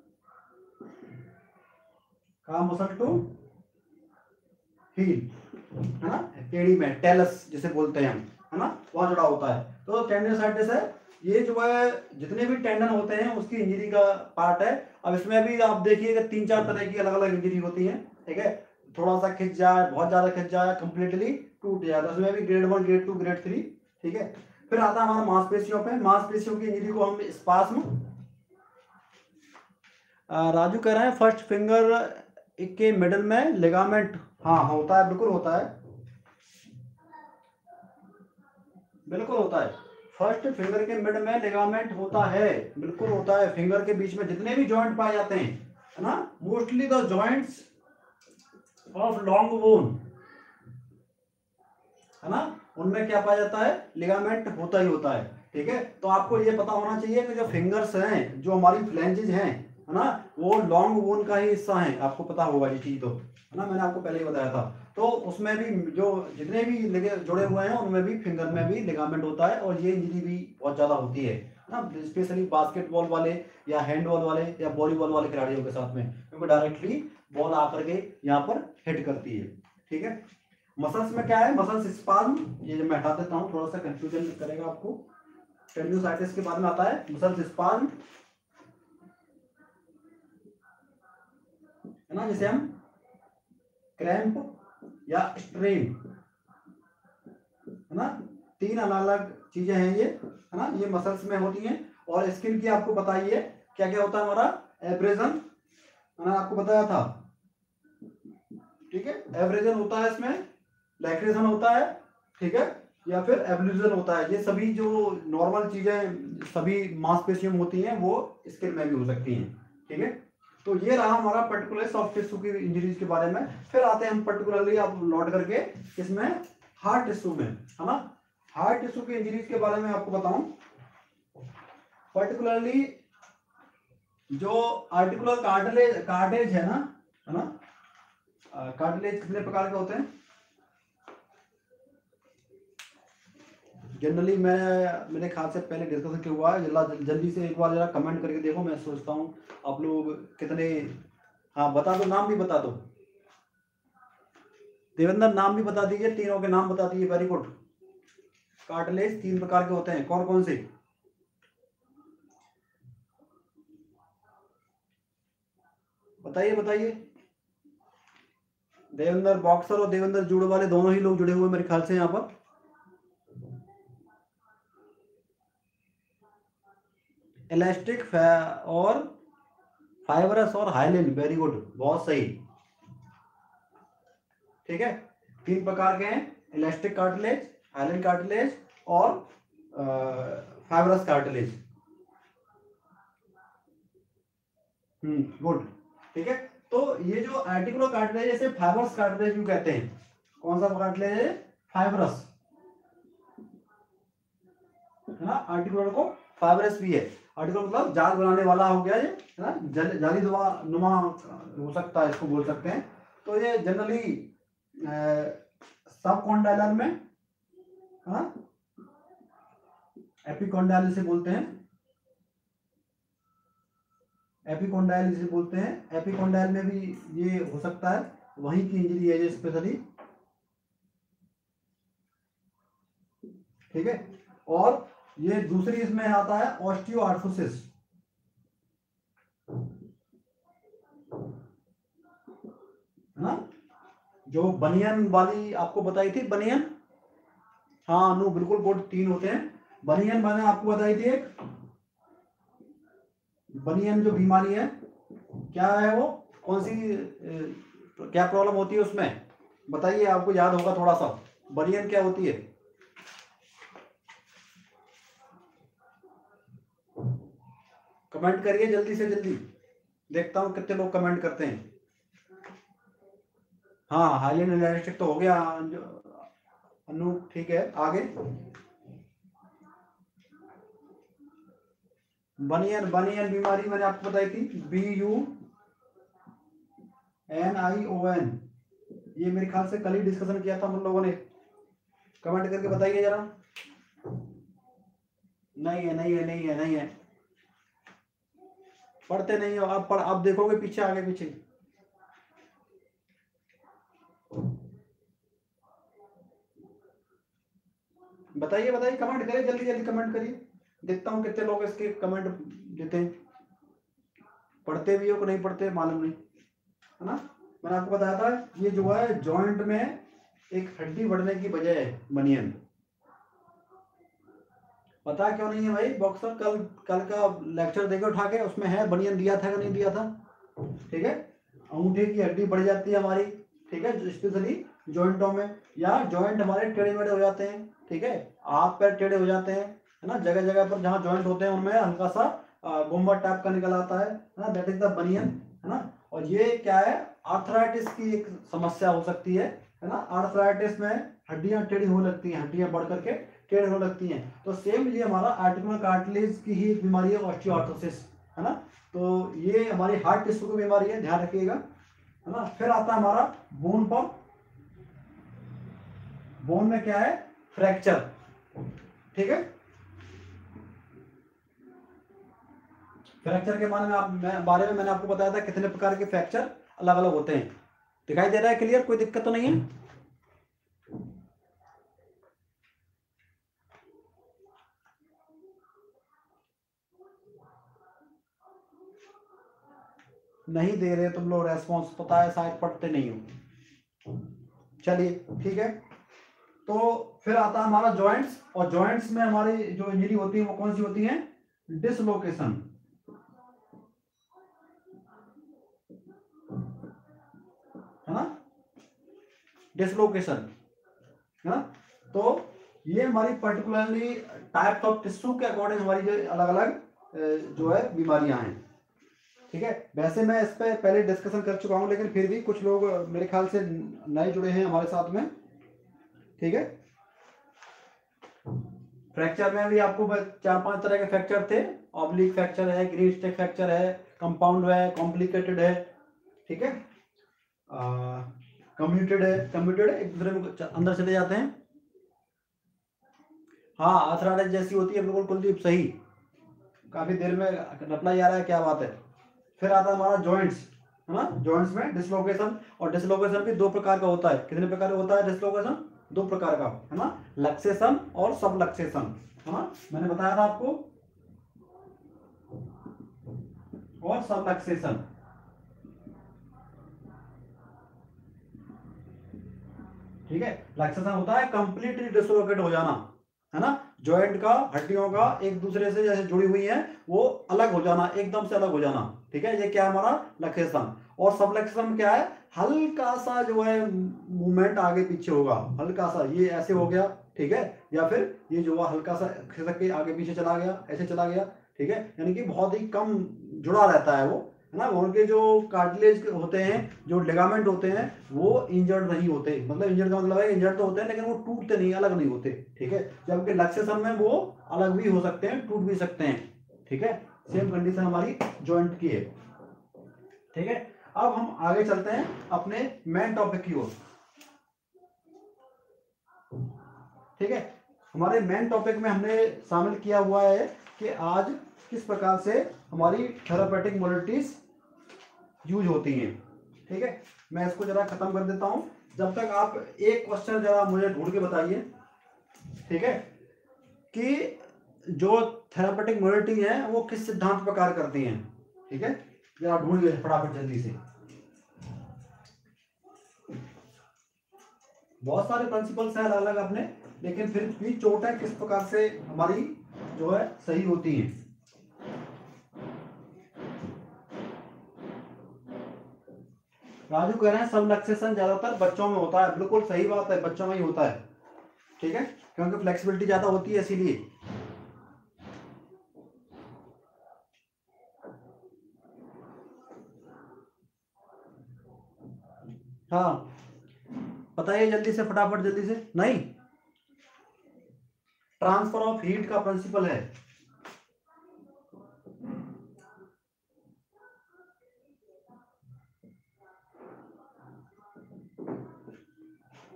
काफ मसल टू हील, है ना, टेढ़ी में टेलस जिसे बोलते हैं हम, है ना, वहां जुड़ा होता है। तो टेंडिनोसाइटिस है, ये जो है जितने भी टेंडन होते हैं उसकी इंजरी का पार्ट है। अब इसमें भी आप देखिएगा तीन चार तरह की अलग अलग इंजरी होती है, ठीक है, थोड़ा सा खिंच जाए, बहुत ज्यादा खिंच जाए, कंप्लीटली टूट जाए, तो उसमें भी grade one, grade two, grade three, ठीक है। फिर आता है हमारा मांसपेशियों पे, मांसपेशियों की इंजरी को हम स्पास्म, राजू कह रहे हैं फर्स्ट फिंगर के मिडल में लिगामेंट, हाँ होता है, बिल्कुल होता है, बिल्कुल होता है, फर्स्ट फिंगर के मिड में लिगामेंट होता है, बिल्कुल होता है। फिंगर के बीच में जितने भी जॉइंट पाए जाते हैं, है ना, mostly the joints of long bone, है ना, उनमें क्या पाया जाता है, लिगामेंट होता ही होता है, ठीक है। तो आपको ये पता होना चाहिए कि जो फिंगर्स हैं, जो हमारी फ्लैंजेस हैं, है ना, वो लॉन्ग बोन का ही हिस्सा है, आपको पता होगा ये चीज, तो है ना, मैंने आपको पहले ही बताया था। तो उसमें भी जो जितने भी लिगे जुड़े हुए हैं उनमें भी फिंगर में भी लिगामेंट होता है, और ये इंजरी भी बहुत ज्यादा होती है ना, स्पेशली बास्केटबॉल वाले या हैंडबॉल वाले या वॉलीबॉल वाले खिलाड़ियों के साथ में, क्योंकि डायरेक्टली बॉल आकर के यहाँ पर हिट करती है, ठीक है। मसल्स में क्या है, मसल्स स्पाज्म, ये जो मैं हटा देता हूँ, थोड़ा सा कंफ्यूजन करेगा आपको, टेंडिनोसाइटिस के बाद में आता है मसल्स स्पाज्म, है ना, जिसे हम क्रैम्प या स्ट्रेन, है ना, तीन अलग अलग चीजें हैं ये, है ना, ये मसल्स में होती हैं। और स्किन की आपको बताइए क्या क्या होता है, हमारा एब्रेजन, मैंने आपको बताया था, ठीक है, एब्रेजन होता है इसमें, लैक्रेशन होता है, ठीक है, या फिर एब्ल्यूजन होता है। ये सभी जो नॉर्मल चीजें सभी मांसपेशियों में होती हैं वो स्किन में भी हो सकती हैं, ठीक है। तो ये रहा हमारा पर्टिकुलर सॉफ्ट टिश्यू की इंजरीज के बारे में। फिर आते हैं हम पर्टिकुलरली आप लौट करके इसमें हार्ट टिश्यू में, है ना, हार्ट टिश्यू की इंजरीज के बारे में आपको बताऊं, पर्टिकुलरली जो आर्टिकुलर कार्टिलेज कार्टेज है ना, है ना, कार्टिलेज कितने प्रकार के होते हैं जनरली, मैं मेरे ख्याल से पहले डिस्कशन किया हुआ है, जल्ला जल्दी से एक बार जरा कमेंट करके देखो, मैं सोचता हूँ आप लोग कितने, हाँ बता दो, नाम भी बता दो, देवेंद्र नाम भी बता दीजिए, तीनों के नाम बता दीजिए, वेरी गुड। कार्टिलेज तीन प्रकार के होते हैं, कौन कौन से, बताइए बताइए। देवेंद्र बॉक्सर और देवेंद्र जुड़ वाले दोनों ही लोग जुड़े हुए मेरे ख्याल से यहाँ पर। इलास्टिक और फाइबरस और हाइलिन, वेरी गुड, बहुत सही, ठीक है। तीन प्रकार के हैं, इलास्टिक कार्टिलेज, हाइलिन कार्टिलेज और फाइबरस कार्टिलेज, हम्म गुड, ठीक है। तो ये जो आर्टिकुलर कार्टिलेज है इसे फाइबरस कार्टिलेज भी कहते हैं। कौन सा कार्टिलेज है, फाइबरस, है ना, आर्टिकुलर को फाइबरस भी है। आर्टिकुलर मतलब जाल बनाने वाला हो गया ये, है ना, जल जाली नुमा नुमा हो सकता है, इसको बोल सकते हैं। तो ये जनरली सब कॉन्डाइलर में, है ना, एपिकॉन्डाइल इसे बोलते हैं, एपिकॉन्डाइल इसे बोलते हैं, एपिकॉन्डाइल में भी ये हो सकता है, वहीं की इंजरी है ये स्पेशली, ठीक है। और ये दूसरी इसमें आता है ऑस्टियोआर्थ्रोसिस, है ना, जो बनियन वाली आपको बताई थी, बनियन, हाँ नो बिल्कुल गुड, तीन होते हैं। बनियन मैंने आपको बताई थी एक, बनियन जो बीमारी है क्या है वो, कौन सी ए, क्या प्रॉब्लम होती है उसमें, बताइए, आपको याद होगा थोड़ा सा, बनियन क्या होती है, कमेंट करिए जल्दी से जल्दी, देखता हूं कितने लोग कमेंट करते हैं। हाँ हाइलिन इलास्टिक तो हो गया अनु, ठीक है, आगे बनियन, बनियन बीमारी मैंने आपको बताई थी, B U N I O N, ये मेरे ख्याल से कल ही डिस्कशन किया था हम लोगों ने, कमेंट करके बताइए जरा। नहीं है नहीं है नहीं है नहीं है, पढ़ते नहीं हो आप, पढ़ आप देखोगे पीछे आगे पीछे। बताइए बताइए, कमेंट करिए, जल्दी जल्दी कमेंट करिए, देखता हूँ कितने लोग इसके कमेंट देते हैं। पढ़ते भी हो कि नहीं पढ़ते मालूम नहीं, है ना। मैंने आपको बताया था ये जो है जॉइंट में एक हड्डी बढ़ने की वजह है बनियन। पता क्यों नहीं है भाई बॉक्सर, कल कल का लेक्चर देखे उठा के, उसमें है बनियन दिया था कि नहीं दिया था। ठीक है, अंगूठे की हड्डी बढ़ जाती है हमारी, ठीक है, स्पेशली जॉइंटों में, या जॉइंट हमारे टेढ़े मेढ़े हो जाते हैं, ठीक है, हाथ पैर टेढ़े हो जाते हैं, है ना, जगह जगह पर जहाँ जॉइंट होते हैं उनमें हल्का सा गुम्बद टाइप का निकल आता है ना, दैट इज द बनियन, है ना। और ये क्या है, आर्थराइटिस की एक समस्या हो सकती है है ना। आर्थराइटिस में हड्डियां टेढ़ी होने लगती हैं, हड्डियां बढ़ करके टेढ़ी होने लगती हैं। तो सेम ये हमारा आर्टिकुलर कार्टिलेज की ही एक बीमारी है, ऑस्टियोआर्थ्रोसिस, है ना। तो ये हमारी हार्ट टिश्यू की बीमारी है, ध्यान रखिएगा, है ना। फिर आता है हमारा बोन पर, बोन में क्या है, फ्रैक्चर, ठीक है। फ्रैक्चर के बारे में आप मैं, बारे में मैंने आपको बताया था कितने प्रकार के फ्रैक्चर अलग अलग होते हैं। दिखाई दे रहा है क्लियर, कोई दिक्कत तो नहीं है। नहीं दे रहे तुम लोग रेस्पॉन्स, पता है शायद पढ़ते नहीं हो। चलिए ठीक है, तो फिर आता है हमारा जॉइंट्स, और जॉइंट्स में हमारी जो इंजरी होती है वो कौन सी होती है, डिसलोकेशन, है ना, डिसलोकेशन, है ना। तो ये हमारी पर्टिकुलरली टाइप ऑफ टिश्यू के अकॉर्डिंग हमारी जो अलग अलग जो है बीमारियां हैं, ठीक है। वैसे मैं इस पे पहले डिस्कशन कर चुका हूं, लेकिन फिर भी कुछ लोग मेरे ख्याल से नए जुड़े हैं हमारे साथ में, ठीक है। फ्रैक्चर में भी आपको चार पांच तरह के फ्रैक्चर थे, ऑब्लिक फ्रैक्चर है, ग्रीन स्टेक फ्रैक्चर है, कंपाउंड है, कॉम्प्लिकेटेड है, ठीक है, कम्यूटेड है, कम्यूटेड एक दूसरे में अंदर चले जाते हैं। हाँ, आर्थराइटिस जैसी होती है, बिल्कुल कुलदीप सही, काफी देर में रिप्लाई आ रहा है, क्या बात है। फिर आता है हमारा जॉइंट्स, है ना। जॉइंट्स में डिसलोकेशन, और डिसलोकेशन भी दो प्रकार का होता है। कितने प्रकार का होता है डिसलोकेशन, दो प्रकार का, है ना, लक्सेशन और सब लक्सेशन, है ना, मैंने बताया था आपको, और सब लक्सेशन, ठीक है। लक्सेशन होता है कंप्लीटली डिसलोकेट हो जाना, है ना, जॉइंट का, हड्डियों का एक दूसरे से जैसे जुड़ी हुई है वो अलग हो जाना, एकदम से अलग हो जाना, ठीक है, ये क्या है हमारा लक्सेशन। और सब लक्सेशन क्या है, हल्का सा जो है मूवमेंट आगे पीछे होगा, हल्का सा, ये ऐसे हो गया, ठीक है, या फिर ये जो हल्का सा खिसक के आगे पीछे चला गया, ऐसे चला गया, ठीक है, यानी कि बहुत ही कम जुड़ा रहता है वो, है ना। उनके जो कार्टिलेज होते हैं, जो लिगामेंट होते हैं, वो इंजर्ड नहीं होते, मतलब इंजर्ड का मतलब है इंजर्ड तो होते हैं लेकिन वो टूटते नहीं, अलग नहीं होते, ठीक है। जबकि लक्सेशन में वो अलग भी हो सकते हैं, टूट भी सकते हैं, ठीक है। सेम कंडीशन हमारी जॉइंट की है, ठीक है। अब हम आगे चलते हैं अपने मेन टॉपिक की ओर, ठीक है। हमारे मेन टॉपिक में हमने शामिल किया हुआ है कि आज किस प्रकार से हमारी थेरापेटिक मोडेलिटीज यूज होती हैं, ठीक है। मैं इसको जरा खत्म कर देता हूं, जब तक आप एक क्वेश्चन जरा मुझे ढूंढ के बताइए, ठीक है, कि जो थेरापेटिक मोडेलिटी है वो किस सिद्धांत पर कार्य करती हैं, ठीक है, जरा ढूंढ लीजिए फटाफट जल्दी से। बहुत सारे प्रिंसिपल्स हैं अलग अलग अपने, लेकिन फिर भी चोटें किस प्रकार से हमारी जो है सही होती हैं। राजू कह रहे हैं सब लक्सेशन ज्यादातर बच्चों में होता है, बिल्कुल सही बात है, बच्चों में ही होता है, ठीक है, क्योंकि फ्लेक्सिबिलिटी ज्यादा होती है इसीलिए। हाँ बताइए जल्दी से, फटाफट जल्दी से। नहीं, ट्रांसफर ऑफ हीट का प्रिंसिपल है,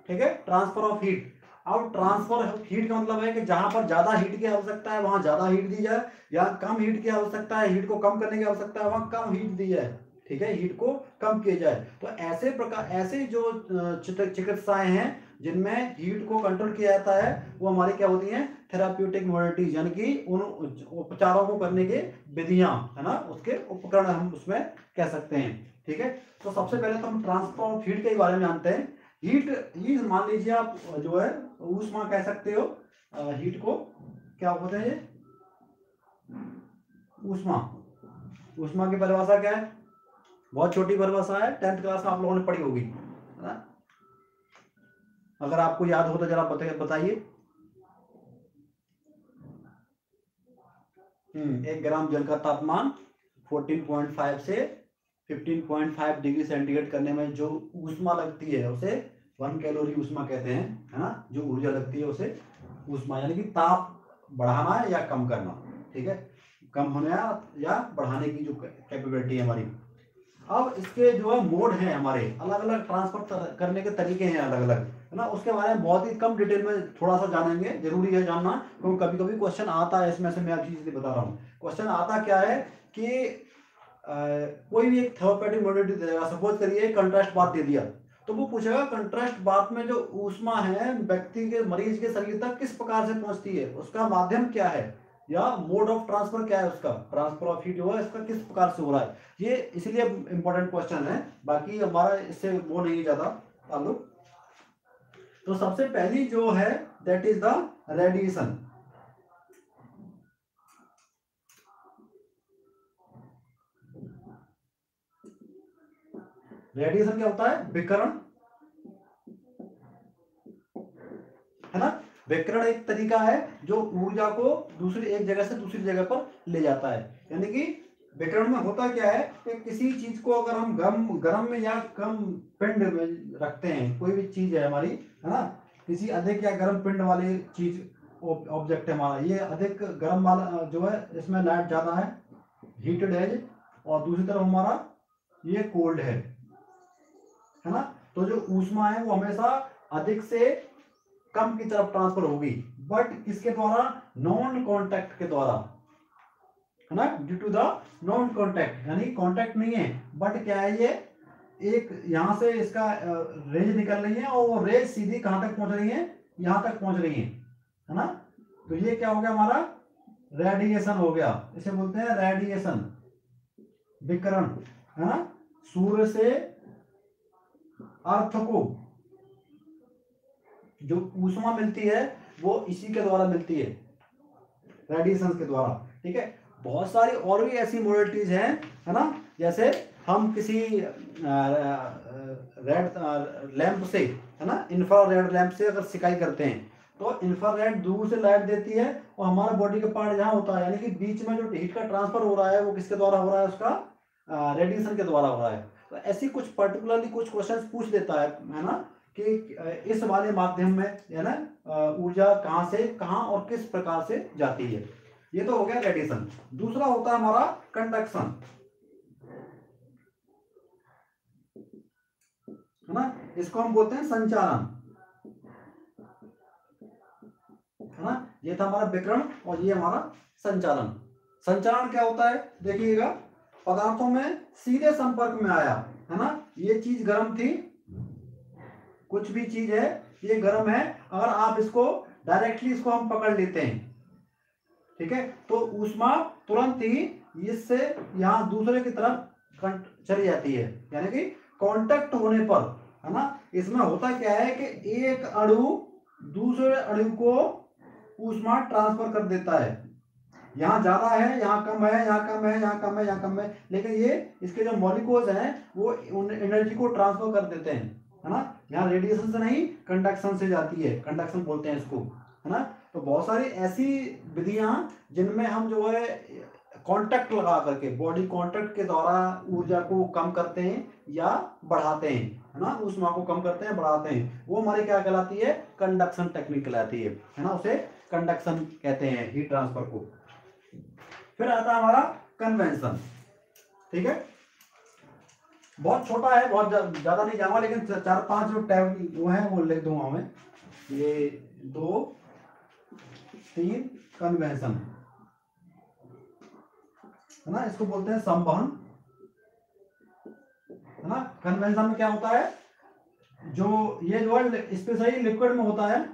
ठीक है, ट्रांसफर ऑफ हीट। अब ट्रांसफर हीट का मतलब है कि जहां पर ज्यादा हीट की आवश्यकता है वहां ज्यादा हीट दी जाए, या कम हीट की आवश्यकता है, हीट को कम करने की आवश्यकता है, वहां कम हीट दी जाए। ठीक है, हीट को कम किया जाए। तो ऐसे प्रकार ऐसे जो चिकित्साएं हैं जिनमें हीट को कंट्रोल किया जाता है वो हमारी क्या होती हैं, थेराप्यूटिक मोडेलिटीज, यानी कि उन उपचारों को करने के विधियां, है ना, उसके उपकरण हम उसमें कह सकते हैं। ठीक है, तो सबसे पहले तो हम ट्रांसफर ऑफ हीट के बारे में जानते हैं। हीट हीट मान लीजिए आप जो है ऊष्मा कह सकते हो, हीट को क्या बोलते हैं, ऊष्मा। ऊष्मा की परिभाषा क्या है, बहुत छोटी परिभाषा है, टेंथ क्लास में आप लोगों ने पढ़ी होगी, है ना। अगर आपको याद हो तो जरा बताइए। हम्म एक ग्राम जल का तापमान चौदह पॉइंट पाँच से पंद्रह पॉइंट पाँच डिग्री सेंटीग्रेड करने में जो ऊष्मा लगती है उसे वन कैलोरी ऊष्मा कहते हैं, है ना। जो ऊर्जा लगती है उसे ऊष्मा, यानी कि ताप बढ़ाना या कम करना। ठीक है, कम होने या बढ़ाने की जो कैपेबिलिटी है हमारी। अब इसके जो है मोड हैं हमारे, अलग अलग ट्रांसफर करने के तरीके हैं अलग अलग, है ना। उसके बारे में बहुत ही कम डिटेल में थोड़ा सा जानेंगे, जरूरी है जानना, क्योंकि कभी कभी क्वेश्चन आता है इसमें से, मैं आपको चीज बता रहा हूँ। क्वेश्चन आता क्या है कि आ, कोई भी एक थर्मोपैथिक मोडेलिटी दे देगा, सपोज करिए कंट्रास्ट बात दे दिया, तो वो पूछेगा कंट्रास्ट बात में जो ऊष्मा है व्यक्ति के मरीज के शरीर तक किस प्रकार से पहुंचती है, उसका माध्यम क्या है, या मोड ऑफ ट्रांसफर क्या है, उसका ट्रांसफर ऑफ हीट जो है इसका किस प्रकार से हो रहा है। ये इसलिए इंपॉर्टेंट क्वेश्चन है, बाकी हमारा इससे वो नहीं ज्यादा ताल्लुक। तो सबसे पहली जो है that is the radiation. Radiation क्या होता है, विकिरण, है ना। विकिरण एक तरीका है जो ऊर्जा को दूसरी एक जगह से दूसरी जगह पर ले जाता है। यानी कि विकिरण में होता क्या है कि किसी चीज को अगर हम गर्म गर्म में या कम पिंड में रखते हैं, कोई भी चीज है हमारी, है ना, किसी अधिक या गर्म पिंड वाली चीज ऑब्जेक्ट है हमारा, ये अधिक गर्म वाला जो है इसमें लाइट ज्यादा है, हीटेड है, और दूसरी तरफ हमारा ये कोल्ड है, है ना। तो जो ऊष्मा है वो हमेशा अधिक से कम की तरफ ट्रांसफर होगी, बट किसके द्वारा, नॉन कांटेक्ट के द्वारा, है ना, due to the non contact, यानी कांटेक्ट नहीं है, बट क्या है, ये एक यहां से इसका रेज निकल रही है और वो रेज सीधी कहां तक पहुंच रही है, यहां तक पहुंच रही है, है ना। तो ये क्या हो गया हमारा, रेडिएशन हो गया, इसे बोलते हैं रेडिएशन, विकिरण, है ना। सूर्य से अर्थ को जो ऊष्मा मिलती है वो इसी के द्वारा मिलती है, रेडिएशन के द्वारा। ठीक है, बहुत सारी और भी ऐसी मोडेलिटीज हैं, है ना। जैसे हम किसी रेड लैंप से, है ना, इंफ्रारेड लैंप से अगर सिकाई करते हैं तो इंफ्रारेड दूर से लाइट देती है और हमारा बॉडी का पार्ट जहां होता है, यानी कि बीच में जो हीट का ट्रांसफर हो रहा है वो किसके द्वारा हो रहा है, उसका रेडिएशन के द्वारा हो रहा है। तो ऐसी कुछ पर्टिकुलरली कुछ क्वेश्चंस पूछ लेता है, है ना, कि इस वाले माध्यम में, है ना, ऊर्जा कहां से कहां और किस प्रकार से जाती है। ये तो हो गया रेडिएशन। दूसरा होता है हमारा कंडक्शन, है ना, इसको हम बोलते हैं संचारण, है ना। ये था हमारा विकिरण और ये हमारा संचारण। संचारण क्या होता है, देखिएगा, पदार्थों में सीधे संपर्क में आया, है ना, ये चीज गर्म थी, कुछ भी चीज है ये गर्म है, अगर आप इसको डायरेक्टली इसको हम पकड़ लेते हैं, ठीक है, तो ऊष्मा तुरंत ही इससे यहां दूसरे की तरफ चली जाती है, यानी कि कांटेक्ट होने पर, है ना। इसमें होता क्या है कि एक अणु दूसरे अणु को ऊष्मा ट्रांसफर कर देता है, यहाँ ज्यादा है, यहाँ कम है, यहाँ कम है, यहाँ कम है, यहाँ कम है, लेकिन ये इसके जो मॉलिक्यूल्स हैं वो एनर्जी को ट्रांसफर कर देते हैं, है ना। यहाँ रेडिएशन से नहीं, कंडक्शन से जाती है, कंडक्शन बोलते हैं इसको, है ना। तो बहुत सारी ऐसी विधियां जिनमें हम जो है कांटेक्ट लगा करके, बॉडी कांटेक्ट के द्वारा ऊर्जा को कम करते हैं या बढ़ाते हैं, है ना, ऊष्मा को कम करते हैं बढ़ाते हैं, वो हमारी क्या कहलाती है, कंडक्शन टेक्निक कहलाती है, है ना, उसे कंडक्शन कहते हैं हीट ट्रांसफर को। फिर आता है हमारा कन्वेंशन, ठीक है। बहुत छोटा है, बहुत ज्यादा नहीं जाऊंगा, लेकिन चार पांच जो टैब वो है वो लिख दूंगा मैं। ये दो तीन कन्वेंशन है ना, इसको बोलते हैं संवहन है ना। कन्वेंशन में क्या होता है, जो ये जो है स्पेशली लिक्विड में होता है,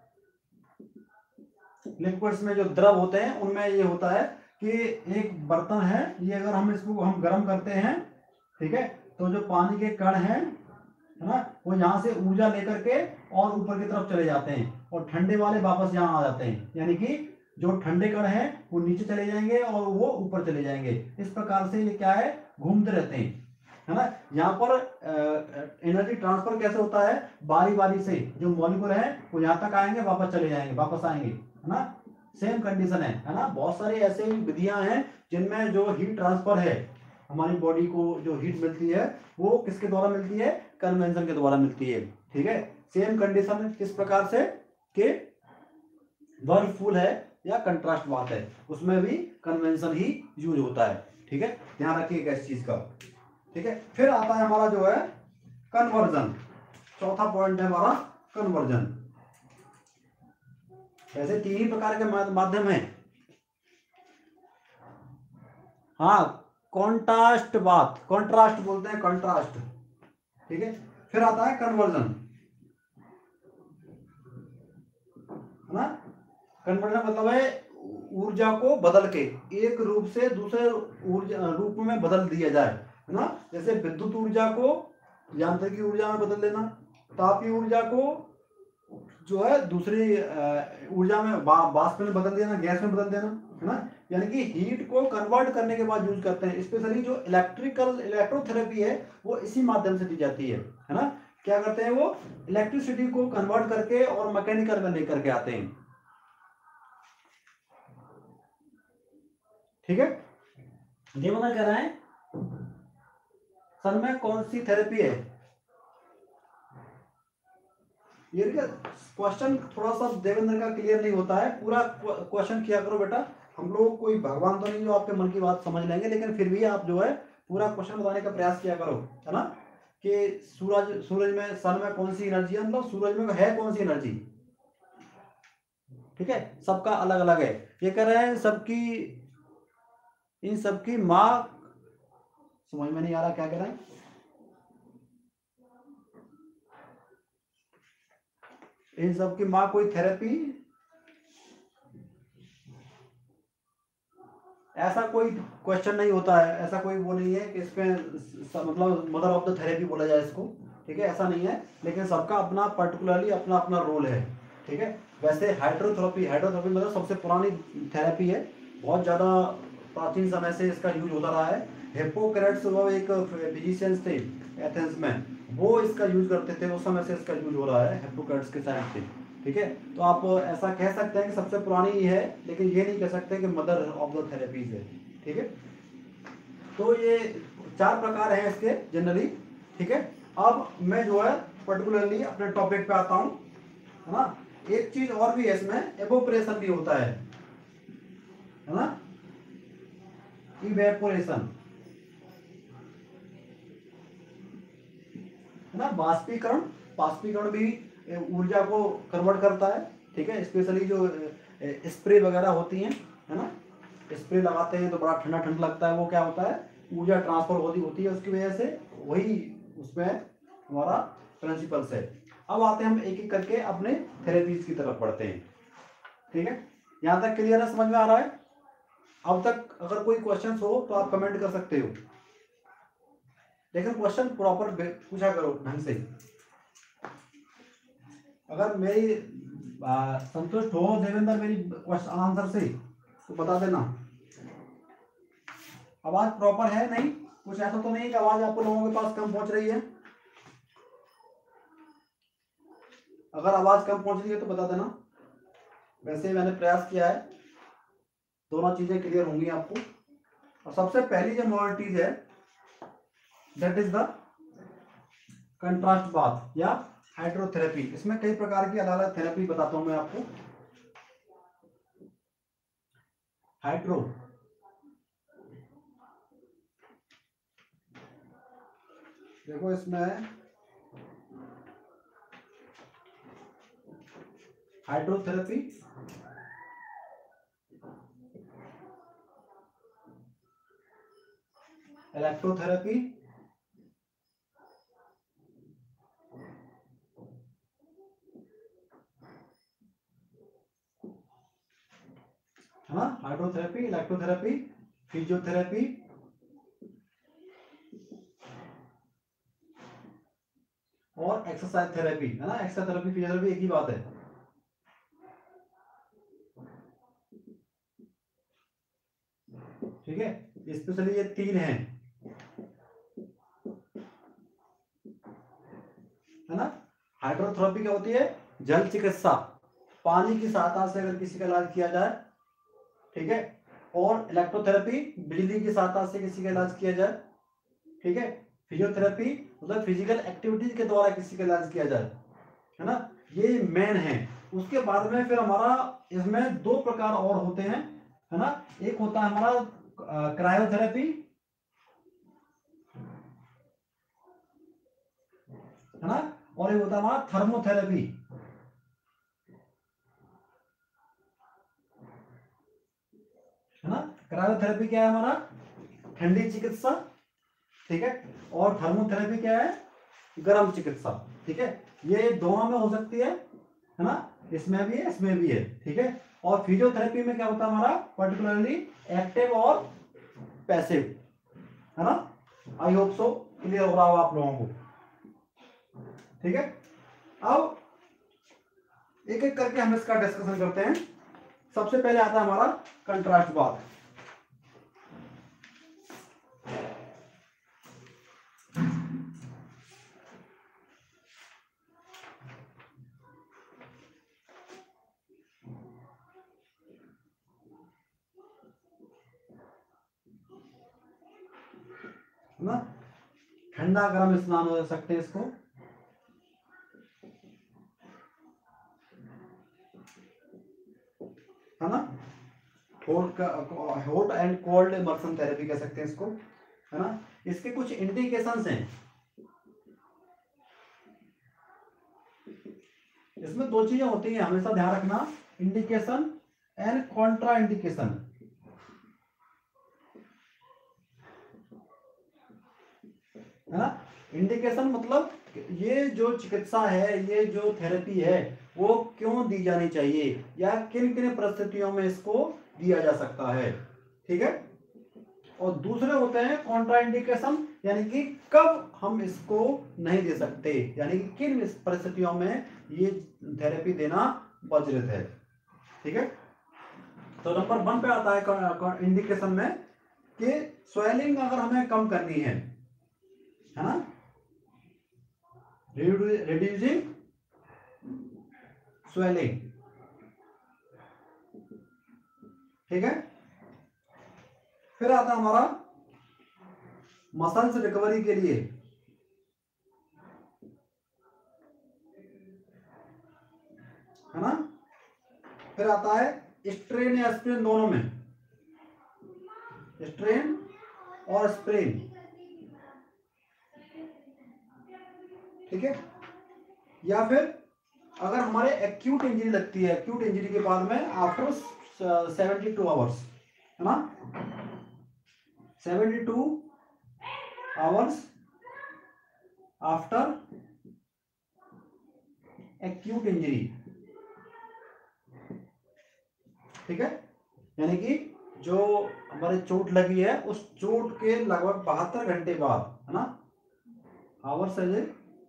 लिक्विड्स में जो द्रव होते हैं उनमें ये होता है कि एक बर्तन है, ये अगर हम इसको हम गर्म करते हैं, ठीक है, तो जो पानी के कण हैं है ना, वो यहाँ से ऊर्जा लेकर के और ऊपर की तरफ चले जाते हैं, और ठंडे वाले वापस यहाँ आ जाते हैं, यानी कि जो ठंडे कण हैं वो नीचे चले जाएंगे और वो ऊपर चले जाएंगे। इस प्रकार से ये क्या है, घूमते रहते हैं है ना। यहाँ पर एनर्जी ट्रांसफर कैसे होता है, बारी बारी से जो मॉलिक्यूल है वो यहाँ तक आएंगे, वापस चले जाएंगे, वापस आएंगे है ना। सेम कंडीशन है है ना। बहुत सारी ऐसे विधियां हैं जिनमें जो हीट ट्रांसफर है, हमारी बॉडी को जो हीट मिलती है वो किसके द्वारा मिलती है, कन्वेंशन के द्वारा मिलती है, ठीक है। सेम कंडीशन किस प्रकार से कि वर्लपूल है या कंट्रास्ट बात है, उसमें भी कन्वेंशन ही यूज होता है, ठीक है, ध्यान रखिएगा इस चीज का, ठीक है। फिर आता है हमारा जो है कन्वर्जन, चौथा पॉइंट है हमारा कन्वर्जन। ऐसे तीन ही प्रकार के माध्यम हैं, हाँ, कॉन्ट्रास्ट बात, कॉन्ट्रास्ट बोलते हैं, कॉन्ट्रास्ट, ठीक है। फिर आता है कन्वर्जन है ना। कन्वर्जन मतलब है ऊर्जा को बदल के एक रूप से दूसरे ऊर्जा रूप में बदल दिया जाए है ना। जैसे विद्युत ऊर्जा को यांत्रिक ऊर्जा में बदल देना, तापीय ऊर्जा को जो है दूसरी ऊर्जा में वाष्प में बदल देना, गैस में बदल देना है ना। यानी कि हीट को कन्वर्ट करने के बाद यूज करते हैं। स्पेशली जो इलेक्ट्रिकल इलेक्ट्रोथेरेपी है वो इसी माध्यम से दी जाती है है ना। क्या करते हैं, वो इलेक्ट्रिसिटी को कन्वर्ट करके और मैकेनिकल में लेकर के आते हैं, ठीक है। देवना कह रहा है सर में कौन सी थेरेपी है, ये क्वेश्चन थोड़ा सा देवेंद्र का क्लियर नहीं होता है, पूरा क्वेश्चन किया करो बेटा। हम लोग कोई भगवान तो नहीं जो आपके मन की बात समझ लेंगे, लेकिन फिर भी आप जो है पूरा क्वेश्चन बताने का प्रयास किया करो है ना। कि सूरज सूरज में सन में कौन सी एनर्जी है, मतलब सूरज में है कौन सी एनर्जी, ठीक है, सबका अलग अलग है। ये कह रहे हैं सबकी, इन सबकी माँ, समझ में नहीं आ रहा क्या कह रहे हैं, इन सब की माँ कोई थेरेपी, ऐसा कोई क्वेश्चन नहीं होता है, ऐसा कोई वो नहीं है कि इसमें मतलब मदर ऑफ द थेरेपी बोला जाए इसको, ठीक है, ऐसा नहीं है। लेकिन सबका अपना पर्टिकुलरली अपना अपना रोल है, ठीक है। वैसे हाइड्रोथेरेपी, हाइड्रोथेरेपी मतलब सबसे पुरानी थेरेपी है, बहुत ज़्यादा प्राचीन समय से इसका यूज होता रहा है। हिप्पोक्रेट्स वो एक फिजिशियंस थे एथेंस में, वो इसका यूज करते थे, उस समय से इसका यूज हो रहा है, हिप्पोक्रेट्स के टाइम से, ठीक है। तो आप ऐसा कह सकते हैं कि सबसे पुरानी ही है, लेकिन ये नहीं कह सकते कि मदर ऑफ द थेरेपीज है, ठीक है। तो ये चार प्रकार हैं इसके जनरली, ठीक है। अब मैं जो है पर्टिकुलरली अपने टॉपिक पे आता हूं है ना। एक चीज और भी है इसमें, एवोपरेशन भी होता है है ना, इवेपोरेशन है ना, बाष्पीकरण, बाष्पीकरण भी ऊर्जा को कन्वर्ट करता है, ठीक है। स्पेशली जो स्प्रे वगैरह होती हैं है ना, स्प्रे लगाते हैं तो बड़ा ठंडा ठंडा लगता है, वो क्या होता है, ऊर्जा ट्रांसफर होती होती है उसकी वजह से, वही उसमें हमारा प्रिंसिपल्स है। अब आते हैं हम एक एक करके अपने थेरेपीज की तरफ बढ़ते हैं, ठीक है। यहाँ तक क्लियर है, समझ में आ रहा है। अब तक अगर कोई क्वेश्चन हो तो आप कमेंट कर सकते हो, लेकिन क्वेश्चन प्रॉपर पूछा करो ढंग से। अगर मेरी संतुष्ट हो देवेंद्र मेरी क्वेश्चन आंसर से तो बता देना। आवाज प्रॉपर है नहीं, कुछ ऐसा तो नहीं कि आवाज आपको लोगों के पास कम पहुंच रही है, अगर आवाज कम पहुंच रही है तो बता देना। वैसे मैंने प्रयास किया है, दोनों चीजें क्लियर होंगी आपको। और सबसे पहली जो मॉडलिटीज है that is the contrast bath या हाइड्रोथेरेपी। इसमें कई प्रकार की अलग अलग थेरेपी बताता हूं मैं आपको। हाइड्रो देखो इसमें हाइड्रोथेरेपी, इलेक्ट्रोथेरेपी, है ना, हाइड्रोथेरेपी, इलेक्ट्रोथेरेपी, फिजियोथेरेपी और एक्सरसाइज थेरेपी, है ना। एक्सरसाइज थेरेपी, फिजियोथेरेपी एक ही बात है। ठीक है, स्पेशली ये तीन हैं, है ना। हाइड्रोथेरेपी क्या होती है? जल चिकित्सा, पानी की सहायता से अगर किसी का इलाज किया जाए, ठीक है। और इलेक्ट्रोथेरेपी, बिजली की सहायता से किसी का इलाज किया जाए, ठीक है। फिजियोथेरेपी मतलब फिजिकल एक्टिविटीज के द्वारा किसी का इलाज किया जाए, है ना। ये मेन है। उसके बाद में फिर हमारा इसमें दो प्रकार और होते हैं, है ना। एक होता है हमारा क्रायोथेरेपी, है ना, और एक होता है हमारा थर्मोथेरेपी, है ना। क्रायोथेरेपी क्या है? हमारा ठंडी चिकित्सा, ठीक है। और थर्मोथेरेपी क्या है? गर्म चिकित्सा, ठीक है। ये दोनों में हो सकती है, है ना। इसमें भी है, इसमें भी है, ठीक है। और फिजियोथेरेपी में क्या होता है हमारा? पर्टिकुलरली एक्टिव और पैसिव, है ना। आई होप सो क्लियर हो रहा हो आप लोगों को, ठीक है। अब एक एक करके हम इसका डिस्कशन करते हैं। सबसे पहले आता है हमारा कंट्रास्टवाद। ना, ठंडा गर्म स्नान हो सकते हैं इसको, है ना। हॉट का hot and cold immersion therapy कह सकते हैं इसको, है ना। इसके कुछ इंडिकेशंस हैं। इसमें दो चीजें होती हैं, हमेशा ध्यान रखना, इंडिकेशन एंड कॉन्ट्रा इंडिकेशन, है ना। इंडिकेशन मतलब ये जो चिकित्सा है, ये जो थेरेपी है, वो क्यों दी जानी चाहिए या किन किन परिस्थितियों में इसको दिया जा सकता है, ठीक है। और दूसरे होते हैं कॉन्ट्रा इंडिकेशन, यानी कि कब हम इसको नहीं दे सकते, यानी कि किन परिस्थितियों में ये थेरेपी देना वर्जित है, ठीक है। तो नंबर वन पे आता है इंडिकेशन में कि स्वेलिंग अगर हमें कम करनी है, है ना, रिड्यूसिंग स्वेलिंग, ठीक है। फिर आता है हमारा मसल्स रिकवरी के लिए, है ना। फिर आता है स्ट्रेन या स्प्रेन, दोनों में, स्ट्रेन और स्प्रेन, ठीक है। या फिर अगर हमारे एक्यूट इंजरी लगती है, एक्यूट इंजरी के बाद में आफ्टर सेवेंटी टू आवर्स, है ना, seventy two hours after acute injury, ठीक है। यानी कि जो हमारे चोट लगी है, उस चोट के लगभग बहत्तर घंटे बाद, है ना, आवर्स है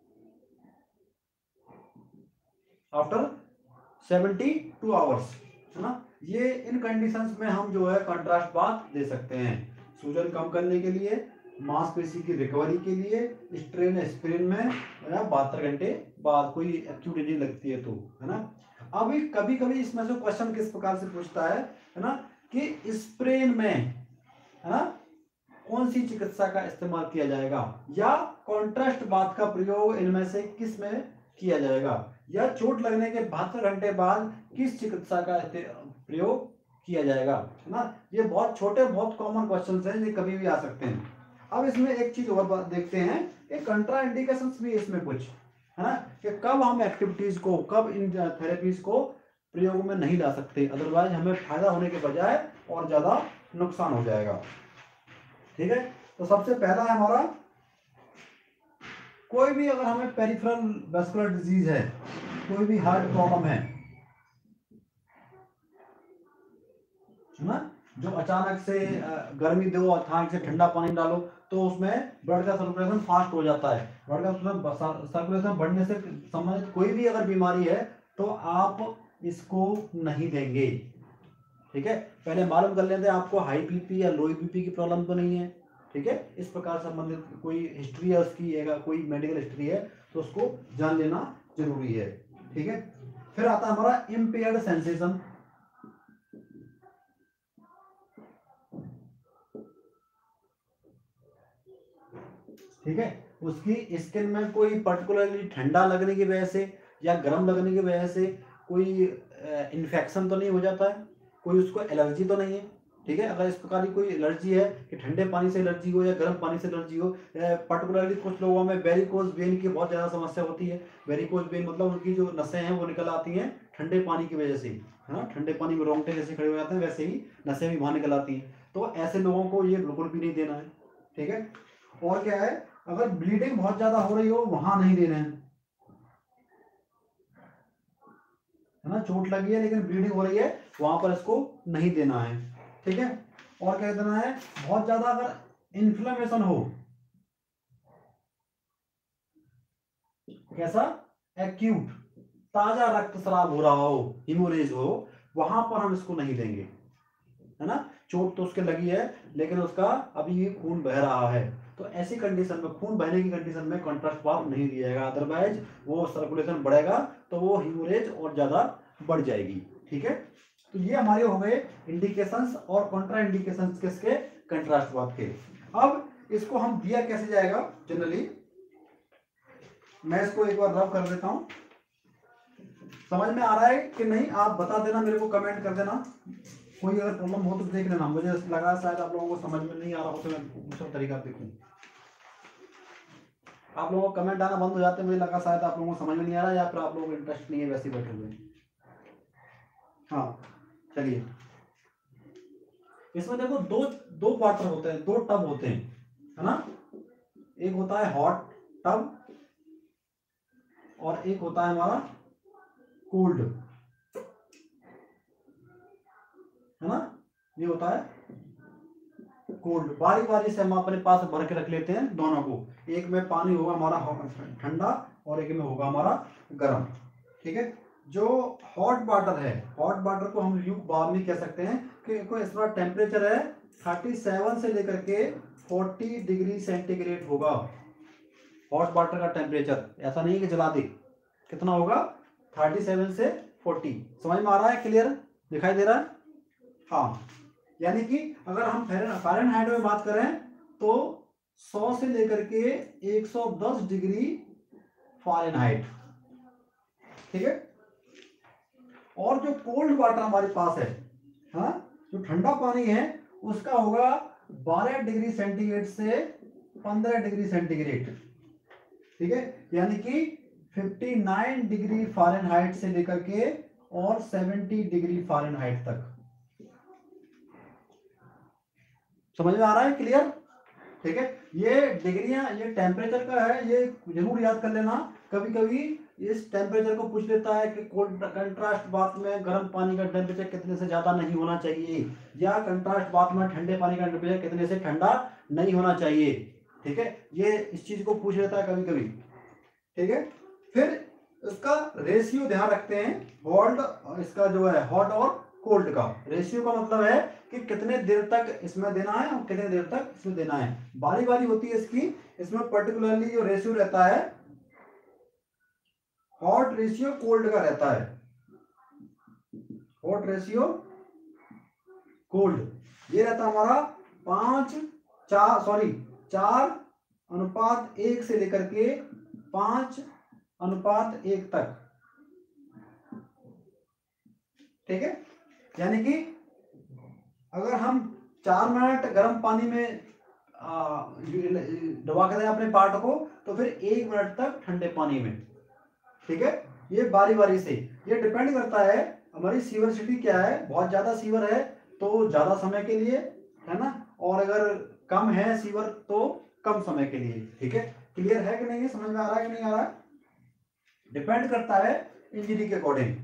आफ्टर सेवेंटी टू आवर्स, है ना। ये इन कंडीशंस में हम जो है कंट्रास्ट बात दे सकते हैं, सूजन कम करने के लिए, मांसपेशी की रिकवरी के लिए, स्ट्रेन स्प्रेन में बहत्तर घंटे बाद कोई एक्यूट इंजरी लगती है तो, है ना। अभी कभी कभी इसमें से क्वेश्चन किस प्रकार से पूछता है, है ना, कि स्प्रेन में, है ना, कौन सी चिकित्सा का इस्तेमाल किया जाएगा, या कॉन्ट्रास्ट बात का प्रयोग इनमें से किस में किया जाएगा, या चोट लगने के बहत्तर घंटे बाद किस चिकित्सा का प्रयोग किया जाएगा, है ना। ये बहुत छोटे बहुत कॉमन क्वेश्चंस हैं, ये कभी भी आ सकते हैं। अब इसमें एक चीज और बात देखते हैं कि कंट्रा इंडिकेशंस भी इसमें कुछ है ना, कि कब हम एक्टिविटीज को, कब इन थेरेपीज को प्रयोग में नहीं ला सकते, अदरवाइज हमें फायदा होने के बजाय और ज्यादा नुकसान हो जाएगा। ठीक है, तो सबसे पहला है हमारा, कोई भी अगर हमें पेरिफेरल वैस्कुलर डिजीज है, कोई भी हार्ट प्रॉब्लम है ना, जो अचानक से गर्मी दो, अचानक से ठंडा पानी डालो, तो उसमें ब्लड का सर्कुलेशन फास्ट हो जाता है। ब्लड का सर्कुलेशन बढ़ने से संबंधित कोई भी अगर बीमारी है तो आप इसको नहीं देंगे। ठीक है, पहले मालूम कर लेते हैं आपको हाई बीपी या लो बीपी की प्रॉब्लम तो नहीं है। ठीक है, इस प्रकार संबंधित कोई हिस्ट्री है उसकी है, कोई मेडिकल हिस्ट्री है तो उसको जान लेना जरूरी है। ठीक है, फिर आता है हमारा इम्पेयर्ड सेंसेशन। ठीक है, उसकी स्किन में कोई पर्टिकुलरली ठंडा लगने की वजह से या गर्म लगने की वजह से कोई इन्फेक्शन तो नहीं हो जाता है, कोई उसको एलर्जी तो नहीं है। ठीक है, अगर इस प्रकार की कोई एलर्जी है कि ठंडे पानी से एलर्जी हो या गर्म पानी से एलर्जी हो, पर्टिकुलरली कुछ लोगों में वेरिकोज वेन की बहुत ज़्यादा समस्या होती है। वेरिकोज वेन मतलब उनकी जो नसें हैं वो निकल आती हैं ठंडे पानी की वजह से, है ना, ठंडे पानी में रोंगटे जैसे खड़े हो जाते हैं वैसे ही नसें भी बाहर निकल आती हैं। तो ऐसे लोगों को ये बिल्कुल भी नहीं देना है। ठीक है, और क्या है, अगर ब्लीडिंग बहुत ज्यादा हो रही हो वहां नहीं देना है, है ना, चोट लगी है लेकिन ब्लीडिंग हो रही है वहां पर इसको नहीं देना है। ठीक है, और क्या देना है, बहुत ज्यादा अगर इन्फ्लेमेशन हो, कैसा, एक्यूट, ताजा रक्तस्राव हो रहा हो, हिमोरेज हो, वहां पर हम इसको नहीं देंगे, है ना। चोट तो उसके लगी है लेकिन उसका अभी खून बह रहा है, तो ऐसी कंडीशन में, खून बहने की कंडीशन में कॉन्ट्रास्ट बार नहीं दिया जाएगा, अदरवाइज वो सर्कुलेशन बढ़ेगा तो वो हीमोरेज और ज्यादा बढ़ जाएगी। ठीक है, तो ये हमारे हो गए इंडिकेशंस और कॉन्ट्रा इंडिकेशंस किसके, कंट्रास्ट बात के। अब इसको हम दिया कैसे जाएगा जनरली, मैं इसको एक बार रब कर देता हूं, समझ में आ रहा है कि नहीं आप बता देना, मेरे को कमेंट कर देना, कोई अगर प्रॉब्लम हो तो देख लेना, मुझे लगा शायद आप लोगों को समझ में नहीं आ रहा हो तो मैं दूसरा तरीका देखूं। आप लोगों को कमेंट आना बंद हो जाते हैं, मुझे लगा शायद आप लोगों को समझ में नहीं आ रहा या फिर आप लोगों को इंटरेस्ट नहीं है वैसे ही बैठे हुए। हाँ चलिए, इसमें देखो दो दो वाटर होते हैं, दो टब होते हैं, है ना, एक होता है हॉट टब और एक होता है हमारा कोल्ड, है ना, ये होता है कोल्ड। बारी बारी से हम अपने पास भर के रख लेते हैं दोनों को, एक में पानी होगा हमारा ठंडा और एक में होगा हमारा गर्म। ठीक है, जो हॉट वाटर है, हॉट वाटर को हम ल्यूक वार्म भी कह सकते हैं कि कोई इसका टेम्परेचर है सैंतीस से लेकर के चालीस डिग्री सेंटीग्रेड होगा हॉट वाटर का टेम्परेचर, ऐसा नहीं कि जला दे, कितना होगा सैंतीस से चालीस। समझ में आ रहा है, क्लियर दिखाई दे रहा है। हाँ, यानी कि अगर हम फ़ारेनहाइट में बात करें तो सौ से लेकर के एक सौ दस डिग्री फ़ारेनहाइट। ठीक है, और जो कोल्ड वाटर हमारे पास है, हाँ, जो ठंडा पानी है उसका होगा बारह डिग्री सेंटीग्रेड से पंद्रह डिग्री सेंटीग्रेड। ठीक है, यानी कि उनसठ डिग्री फ़ारेनहाइट से लेकर के और सत्तर डिग्री फ़ारेनहाइट तक। समझ में आ रहा है, क्लियर। ठीक है, ये डिग्रियां, ये टेम्परेचर का है, ये जरूर याद कर लेना। कभी कभी इस टेम्परेचर को पूछ लेता है कि कंट्रास्ट बाथ में गर्म पानी का टेम्परेचर कितने से ज्यादा नहीं होना चाहिए, या कंट्रास्ट बाथ में ठंडे पानी का टेम्परेचर कितने से ठंडा नहीं होना चाहिए। ठीक है, ये इस चीज को पूछ लेता है कभी कभी। ठीक है, फिर इसका रेशियो ध्यान रखते हैं, हॉट, इसका जो है हॉट और कोल्ड का रेशियो का मतलब है कि कितने देर तक इसमें देना है और कितने देर तक इसमें देना है, बारी बारी होती है इसकी। इसमें पर्टिकुलरली जो रेशियो रहता है हॉट रेशियो कोल्ड का रहता है, हॉट रेशियो कोल्ड, ये रहता हमारा पांच चार सॉरी चार अनुपात एक से लेकर के पांच अनुपात एक तक। ठीक है, यानी कि अगर हम चार मिनट गर्म पानी में दबा के दें अपने पार्ट को, तो फिर एक मिनट तक ठंडे पानी में। ठीक है, ये बारी बारी से, ये डिपेंड करता है हमारी सीवरिटी क्या है। बहुत ज्यादा सीवर है तो ज्यादा समय के लिए, है ना, और अगर कम है सीवर तो कम समय के लिए। ठीक है, क्लियर है कि नहीं, समझ में आ रहा है कि नहीं आ रहा है? डिपेंड करता है इंजरी के अकॉर्डिंग।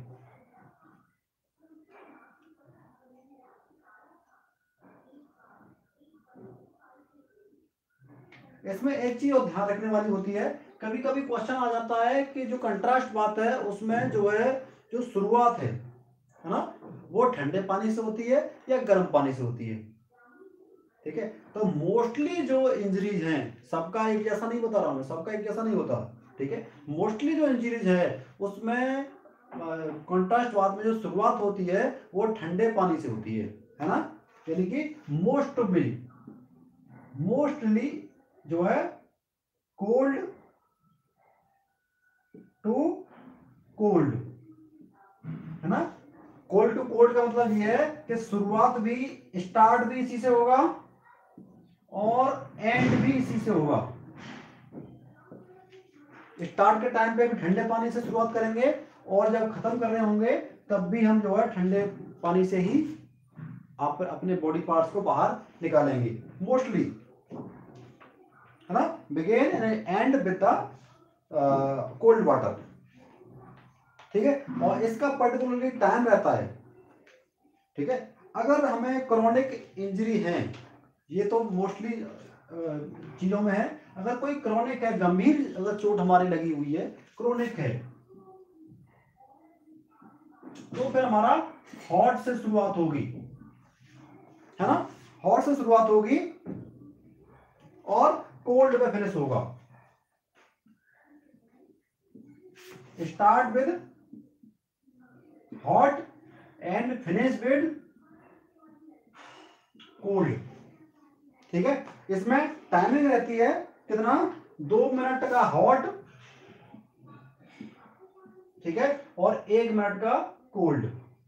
इसमें एक चीज और ध्यान रखने वाली होती है, कभी कभी क्वेश्चन आ जाता है कि जो कंट्रास्ट बात है उसमें जो है, जो शुरुआत है है ना, वो ठंडे पानी से होती है या गर्म पानी से होती है। ठीक है, तो मोस्टली जो इंजरीज हैं, सबका एक जैसा नहीं बता रहा हूं मैं, सबका एक जैसा नहीं होता। ठीक है, मोस्टली जो इंजरीज है उसमें कॉन्ट्रास्ट बात में जो शुरुआत होती है वो ठंडे पानी से होती है है ना, यानी कि मोस्टली मोस्टली जो है कोल्ड टू कोल्ड, है ना। कोल्ड टू कोल्ड का मतलब ये है कि शुरुआत भी, स्टार्ट भी इसी से होगा और एंड भी इसी से होगा। स्टार्ट के टाइम पे भी ठंडे पानी से शुरुआत करेंगे और जब खत्म कर रहे होंगे तब भी हम जो है ठंडे पानी से ही आप अपने बॉडी पार्ट्स को बाहर निकालेंगे मोस्टली, है ना। Begin and with the cold water. ठीक है, और इसका पर्टिकुलरली टाइम रहता है। ठीक है, अगर हमें क्रोनिक इंजरी है, ये तो मोस्टली चीजों में है, अगर कोई क्रोनिक है, गंभीर अगर चोट हमारी लगी हुई है, क्रोनिक है, तो फिर हमारा हॉट से शुरुआत होगी, है ना। हॉट से शुरुआत होगी और कोल्ड पे फिनिश होगा। Start with hot and finish with cold. ठीक है, इसमें टाइमिंग रहती है कितना, दो मिनट का हॉट, ठीक है, और एक मिनट का कोल्ड।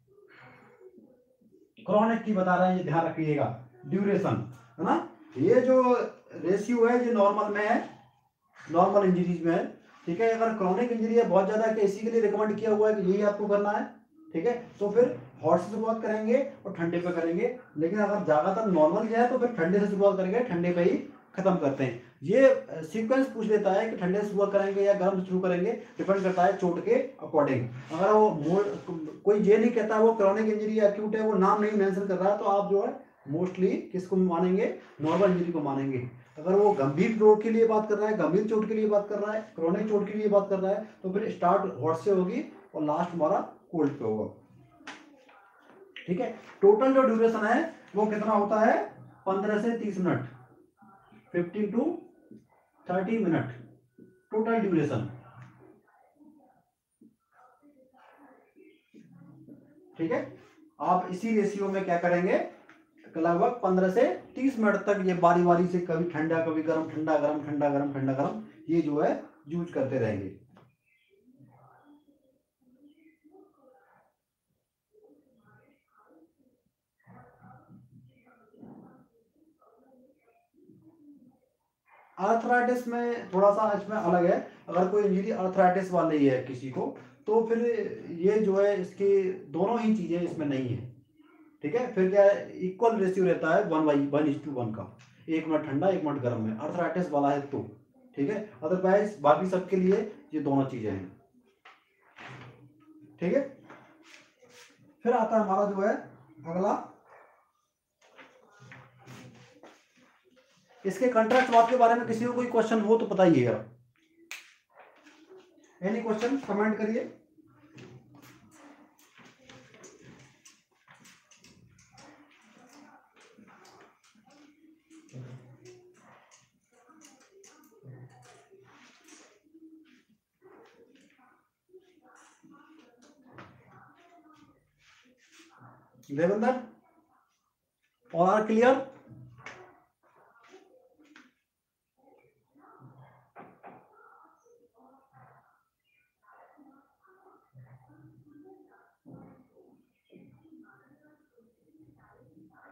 क्रोनिक की बता रहे हैं, ये ध्यान रखिएगा, ड्यूरेशन, है ना। ये जो रेशियो है ये नॉर्मल में है, नॉर्मल इंजरीज में है। ठीक है, अगर क्रोनिक इंजरी है बहुत ज्यादा, इसी के लिए रिकमेंड किया हुआ है कि यही आपको करना है। ठीक है, तो फिर हॉट से शुरुआत करेंगे और ठंडे पे करेंगे, लेकिन अगर ज्यादातर नॉर्मल जो है तो फिर ठंडे से शुरुआत करेंगे, ठंडे पे ही खत्म करते हैं। ये सीक्वेंस पूछ लेता है कि ठंडे से शुरुआत करेंगे या गर्म से शुरू करेंगे, डिपेंड करता है चोट के अकॉर्डिंग। अगर वो मोड कोई ये नहीं कहता वो क्रॉनिक इंजरी या एक्यूट है, वो नाम नहीं मेंशन कर रहा है, तो आप जो है मोस्टली किसको मानेंगे, नॉर्मल इंजरी को मानेंगे। अगर वो गंभीर चोट के लिए बात कर रहा है, गंभीर चोट के लिए बात कर रहा है, क्रोनिक चोट के लिए बात कर रहा है, तो फिर स्टार्ट हॉट से होगी और लास्ट हमारा कोल्ड पे होगा। ठीक है, टोटल जो ड्यूरेशन है वो कितना होता है, पंद्रह से तीस minute, fifteen to thirty minute total duration. ठीक है, आप इसी रेशियो में क्या करेंगे, लगभग पंद्रह से तीस मिनट तक ये बारी बारी से, कभी ठंडा कभी गर्म, ठंडा गर्म, ठंडा गर्म, ठंडा गर्म, ये जो है यूज करते रहेंगे। आर्थराइटिस में थोड़ा सा इसमें अलग है, अगर कोई इंजरी आर्थराइटिस वाली है किसी को, तो फिर ये जो है इसकी दोनों ही चीजें इसमें नहीं है। ठीक है, फिर क्या है, इक्वल रेशियो रहता है, one by one is to one का, एक मिनट ठंडा एक मिनट गर्म में आर्थराइटिस वाला है तो। ठीक है, अदरवाइज बाकी सबके लिए ये दोनों चीजें हैं। ठीक है, फिर आता है हमारा जो है अगला, इसके कंट्रास्ट बात के बारे में किसी को कोई क्वेश्चन हो तो बताइएगा। एनी क्वेश्चन कमेंट करिए। देवेंद्र, और आर क्लियर?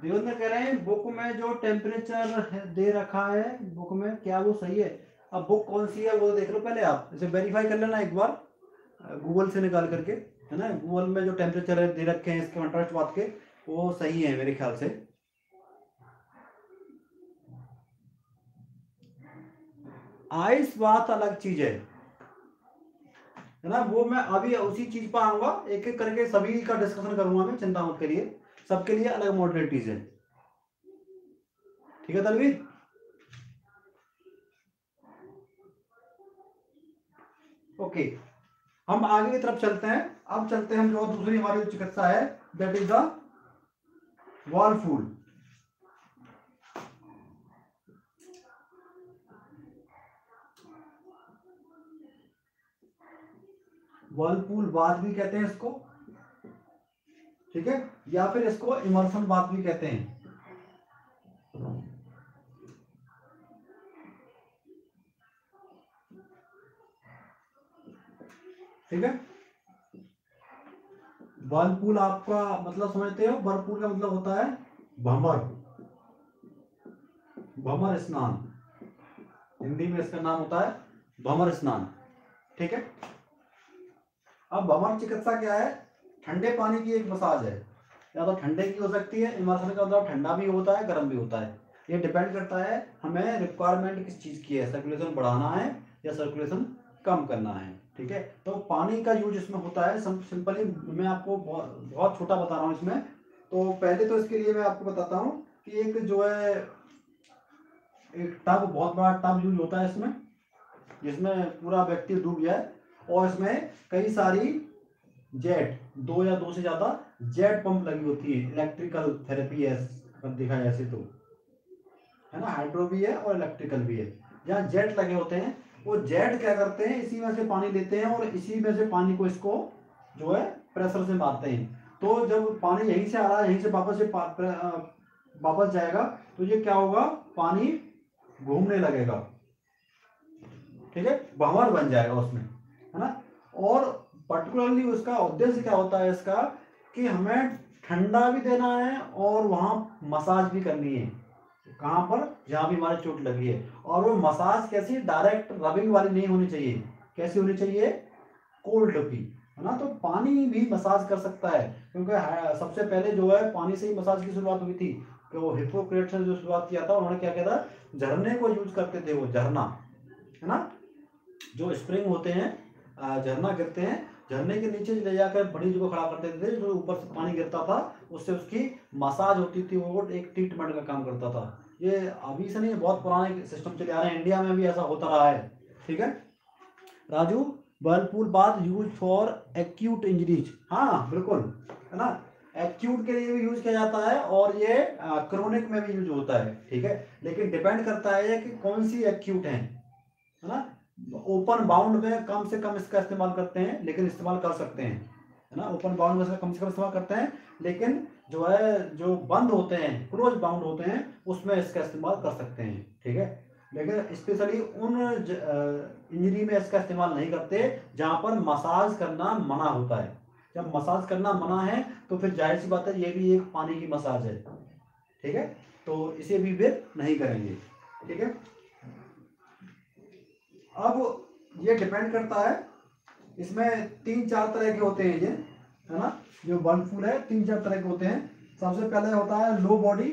देवेंद्र कह रहे हैं बुक में जो टेम्परेचर दे रखा है बुक में, क्या वो सही है? अब बुक कौन सी है वो तो देख लो पहले, आप इसे वेरीफाई कर लेना एक बार गूगल से निकाल करके, है ना। गूगल में जो टेम्परेचर दे रखे हैं इसके कंट्रास्ट बात के, वो सही है मेरे ख्याल से। आइस बात अलग चीज है है ना, वो मैं अभी उसी चीज पर आऊंगा, एक एक करके सभी का डिस्कशन करूंगा मैं, चिंता मत करिए, सबके लिए अलग मॉडलिटीज है। ठीक है तलवीर? ओके, हम आगे की तरफ चलते हैं। अब चलते हैं हम जो दूसरी हमारी चिकित्सा है, that is the whirlpool. Whirlpool bath भी कहते हैं इसको, ठीक है, या फिर इसको इमर्सन बाथ भी कहते हैं। ठीक है, वर्लपूल आपका मतलब समझते हो? वर्लपूल का मतलब होता है भंवर, भंवर स्नान, हिंदी में इसका नाम होता है भंवर स्नान। ठीक है, अब भंवर चिकित्सा क्या है? ठंडे पानी की एक मसाज है, या तो ठंडे की हो सकती है, इमर्सन का मतलब ठंडा भी होता है गर्म भी होता है, ये डिपेंड करता है हमें रिक्वायरमेंट किस चीज की है, सर्कुलेशन बढ़ाना है या सर्कुलेशन कम करना है। ठीक है, तो पानी का यूज इसमें होता है सिंपली, मैं आपको बहुत, बहुत छोटा बता रहा हूँ इसमें। तो पहले तो इसके लिए मैं आपको बताता हूँ कि एक जो है एक टब, बहुत बड़ा टब यूज होता है इसमें, जिसमें पूरा व्यक्ति डूब जाए, और इसमें कई सारी जेट, दो या दो से ज्यादा जेट पंप लगी होती है, इलेक्ट्रिकल थेरेपी है अगर देखा जाए ऐसे तो, है ना, हाइड्रो भी है और इलेक्ट्रिकल भी है। जहाँ जेट लगे होते हैं, वो जेट क्या करते हैं, इसी में से पानी लेते हैं और इसी में से पानी को इसको जो है प्रेशर से मारते हैं। तो जब पानी यहीं से आ रहा है, यहीं से वापस से वापस जाएगा, तो ये क्या होगा, पानी घूमने लगेगा। ठीक है, भंवर बन जाएगा उसमें, है ना। और पर्टिकुलरली उसका उद्देश्य क्या होता है इसका, कि हमें ठंडा भी देना है और वहां मसाज भी करनी है, कहां पर, जहां भी हमारी चोट लगी है। और वो मसाज कैसी, डायरेक्ट रबिंग वाली नहीं होनी चाहिए, कैसी होनी चाहिए, कोल्ड की, है ना। तो पानी भी मसाज कर सकता है, क्योंकि सबसे पहले जो है पानी से ही मसाज की शुरुआत हुई थी। कि वो हिप्पोक्रेट्स ने जो शुरुआत किया था, उन्होंने क्या किया था, झरने को यूज करते थे, वो झरना, है ना, जो स्प्रिंग होते हैं, झरना गिरते हैं, झरने के नीचे ले जाकर बड़ी जगह खड़ा करते थे, जो ऊपर से पानी गिरता था, उससे उसकी मसाज होती थी, वो एक ट्रीटमेंट का काम करता था। ये अभी से नहीं, बहुत पुराने सिस्टम चले आ रहे हैं, इंडिया में भी ऐसा होता रहा है। ठीक है Raju, whirlpool bath use for acute injuries, हाँ बिल्कुल, है ना, एक्यूट के लिए भी यूज किया जाता है और ये क्रोनिक में भी यूज होता है। ठीक है, लेकिन डिपेंड करता है कि कौन सी एक्यूट है, है ना। ओपन बाउंड में कम से कम इसका इस्तेमाल करते हैं, लेकिन इस्तेमाल कर सकते हैं, है ना, ओपन बाउंड में इसका कम से कम इस्तेमाल करते हैं, लेकिन जो है जो बंद होते हैं, क्लोज बाउंड होते हैं, उसमें इसका इस्तेमाल कर सकते हैं। ठीक है, लेकिन स्पेशली उन इंजरी में इसका इस्तेमाल नहीं करते जहां पर मसाज करना मना होता है। जब मसाज करना मना है तो फिर जाहिर सी बात है, ये भी एक पानी की मसाज है। ठीक है, तो इसे भी फिर नहीं करेंगे। ठीक है, अब ये डिपेंड करता है, इसमें तीन चार तरह के होते हैं ये, है ना, जो वर्लपूल है तीन चार तरह के होते हैं। सबसे पहले होता है low body,